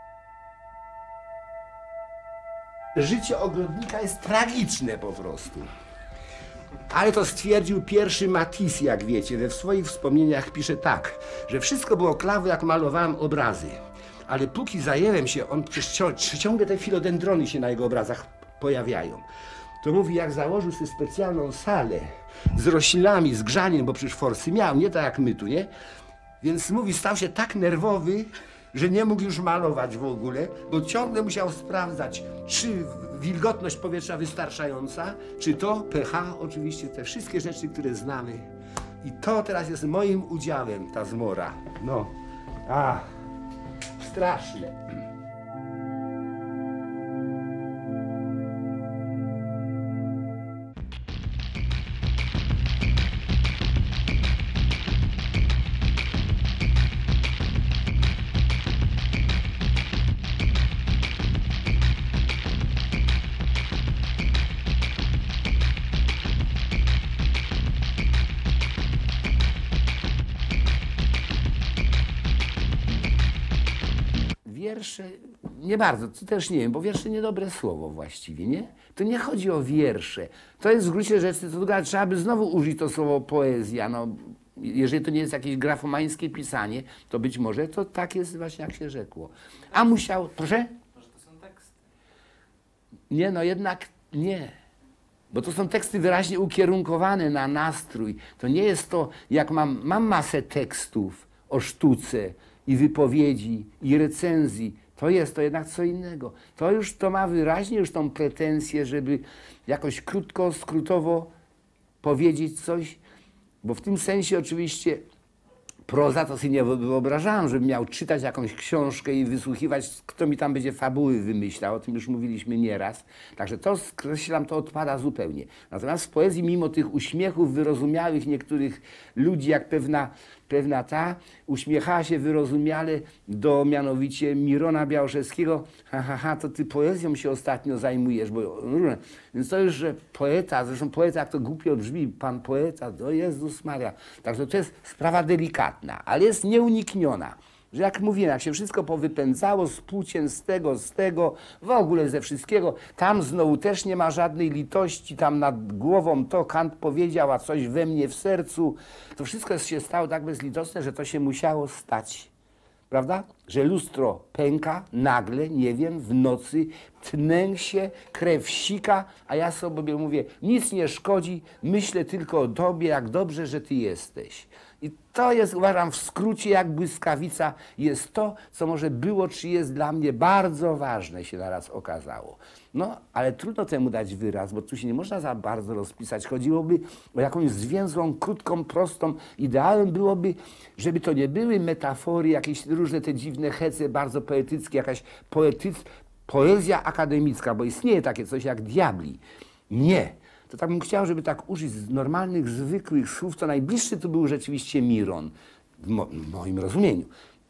Życie ogrodnika jest tragiczne po prostu. Ale to stwierdził pierwszy Matisse, jak wiecie. We swoich wspomnieniach pisze tak, że wszystko było klawe, jak malowałem obrazy. Ale póki zajęłem się, on ciągle te filodendrony się na jego obrazach pojawiają. To mówi, jak założył sobie specjalną salę z roślinami, z grzaniem, bo przecież forsy miał, nie tak jak my tu, nie? Więc mówi, stał się tak nerwowy, że nie mógł już malować w ogóle, bo ciągle musiał sprawdzać, czy wilgotność powietrza wystarczająca, czy to pH, oczywiście te wszystkie rzeczy, które znamy. I to teraz jest moim udziałem, ta zmora. No, straszne. Wiersze, nie bardzo, to też nie wiem, bo wiersze niedobre słowo właściwie, nie? To nie chodzi o wiersze. To jest w gruncie rzeczy, to trzeba by znowu użyć to słowo poezja. No, jeżeli to nie jest jakieś grafomańskie pisanie, to być może to tak jest właśnie, jak się rzekło. A musiał, proszę? Może to są teksty. Nie, no jednak nie. Bo to są teksty wyraźnie ukierunkowane na nastrój. To nie jest to, jak mam masę tekstów o sztuce, i wypowiedzi, i recenzji, to jest to jednak co innego. To już to ma wyraźnie już tą pretensję, żeby jakoś krótko, skrótowo powiedzieć coś, bo w tym sensie oczywiście proza to sobie nie wyobrażałem, żebym miał czytać jakąś książkę i wysłuchiwać, kto mi tam będzie fabuły wymyślał, o tym już mówiliśmy nieraz. Także to skreślam, to odpada zupełnie. Natomiast w poezji, mimo tych uśmiechów wyrozumiałych niektórych ludzi, jak pewna uśmiechała się wyrozumiale do mianowicie Mirona Białoszewskiego. To ty poezją się ostatnio zajmujesz, bo więc to już, że poeta, zresztą poeta, jak to głupio brzmi, pan poeta, o Jezus Maria. Także to jest sprawa delikatna, ale jest nieunikniona. Że jak mówiłem, jak się wszystko powypędzało z płócien, z tego, w ogóle ze wszystkiego, tam znowu też nie ma żadnej litości, tam nad głową to Kant powiedział, a coś we mnie w sercu. To wszystko się stało tak bezlitosne, że to się musiało stać. Prawda? Że lustro pęka nagle, nie wiem, w nocy, tnę się, krew sika, a ja sobie mówię, nic nie szkodzi, myślę tylko o tobie, jak dobrze, że ty jesteś. I to jest, uważam, w skrócie jak błyskawica, jest to, co może było, czy jest dla mnie bardzo ważne, się naraz okazało. No, ale trudno temu dać wyraz, bo tu się nie można za bardzo rozpisać. Chodziłoby o jakąś zwięzłą, krótką, prostą. Ideałem byłoby, żeby to nie były metafory, jakieś różne te dziwne hece, bardzo poetyckie, jakaś poezja akademicka, bo istnieje takie coś jak diabli. Nie. To tak bym chciał, żeby tak użyć z normalnych, zwykłych słów, co najbliższy tu był rzeczywiście Miron, w moim rozumieniu.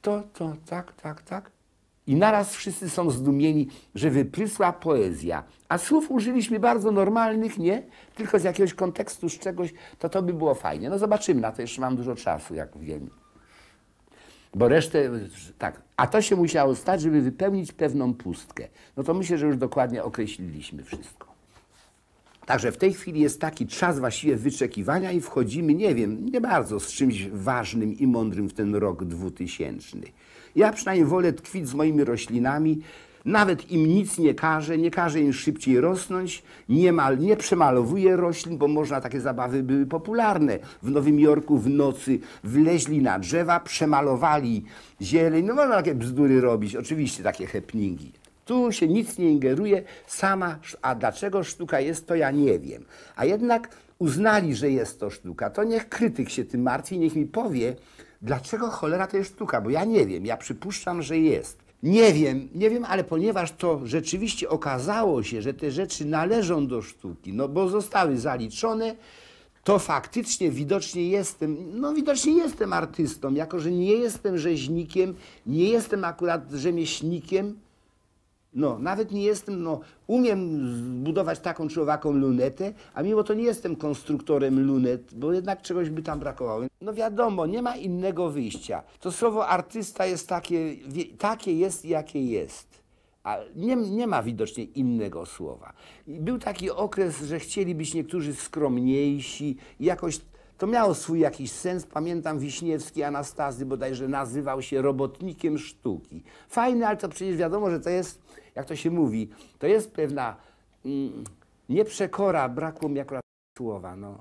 Tak. I naraz wszyscy są zdumieni, że wyprysła poezja. A słów użyliśmy bardzo normalnych, nie? Tylko z jakiegoś kontekstu, z czegoś, to by było fajnie. No zobaczymy, na to jeszcze mam dużo czasu, jak wiem. Bo resztę, tak, a to się musiało stać, żeby wypełnić pewną pustkę. No to myślę, że już dokładnie określiliśmy wszystko. Także w tej chwili jest taki czas właściwie wyczekiwania i wchodzimy, nie wiem, nie bardzo z czymś ważnym i mądrym w ten rok 2000. Ja przynajmniej wolę tkwić z moimi roślinami, nawet im nic nie każę im szybciej rosnąć, nie przemalowuję roślin, bo można, takie zabawy były popularne. W Nowym Jorku w nocy wleźli na drzewa, przemalowali zieleń, no można takie bzdury robić, oczywiście takie happeningi. Tu się nic nie ingeruje, sama, a dlaczego sztuka jest, to ja nie wiem. A jednak uznali, że jest to sztuka. To niech krytyk się tym martwi, niech mi powie, dlaczego cholera to jest sztuka, bo ja nie wiem, ja przypuszczam, że jest. Nie wiem, ale ponieważ to rzeczywiście okazało się, że te rzeczy należą do sztuki, no bo zostały zaliczone, to faktycznie widocznie jestem artystą, jako że nie jestem rzeźnikiem, nie jestem akurat rzemieślnikiem, no, nawet nie jestem, umiem zbudować taką czy owaką lunetę, a mimo to nie jestem konstruktorem lunet, bo jednak czegoś by tam brakowało. No wiadomo, nie ma innego wyjścia. To słowo artysta jest takie jest, jakie jest. A nie ma widocznie innego słowa. I był taki okres, że chcieli być niektórzy skromniejsi i jakoś to miało swój jakiś sens. Pamiętam Wiśniewski Anastazy bodajże nazywał się robotnikiem sztuki. Fajne, ale to przecież wiadomo, że to jest, jak to się mówi, to jest pewna nie przekora, brakło mi akurat słowa, no.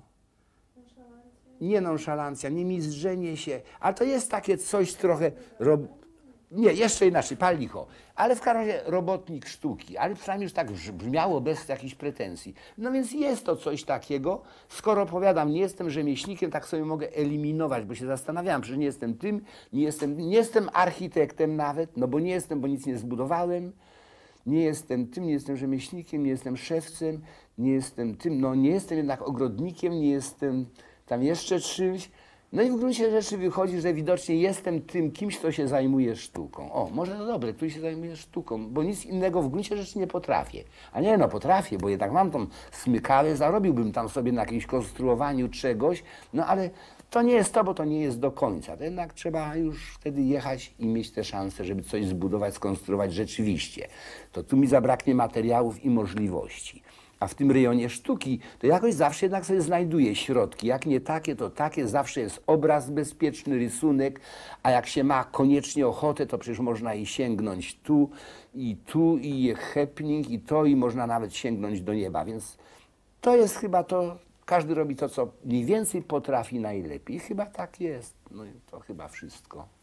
Nie nonszalancja, nie mizdrzenie się, ale to jest takie coś trochę, nie, jeszcze inaczej, pal licho, ale w każdym razie robotnik sztuki, ale przynajmniej już tak brzmiało bez jakichś pretensji. No więc jest to coś takiego, skoro powiadam, nie jestem rzemieślnikiem, tak sobie mogę eliminować, bo się zastanawiałem, przecież nie jestem tym, nie jestem architektem nawet, no bo nie jestem, bo nic nie zbudowałem, nie jestem tym, nie jestem rzemieślnikiem, nie jestem szewcem, nie jestem tym, no nie jestem jednak ogrodnikiem, nie jestem tam jeszcze czymś. No i w gruncie rzeczy wychodzi, że widocznie jestem tym kimś, kto się zajmuje sztuką. O, może to dobre, tu się zajmuję sztuką, bo nic innego w gruncie rzeczy nie potrafię. A nie, no potrafię, bo jednak mam tą smykałę, zarobiłbym tam sobie na jakimś konstruowaniu czegoś, no ale to nie jest to, bo to nie jest do końca. To jednak trzeba już wtedy jechać i mieć tę szansę, żeby coś zbudować, skonstruować rzeczywiście. To tu mi zabraknie materiałów i możliwości. A w tym rejonie sztuki to jakoś zawsze jednak sobie znajduję środki. Jak nie takie, to takie. Zawsze jest obraz bezpieczny, rysunek, a jak się ma koniecznie ochotę, to przecież można i sięgnąć tu, i happening, i można nawet sięgnąć do nieba. Więc to jest chyba to, każdy robi to, co mniej więcej potrafi najlepiej. Chyba tak jest. No i to chyba wszystko.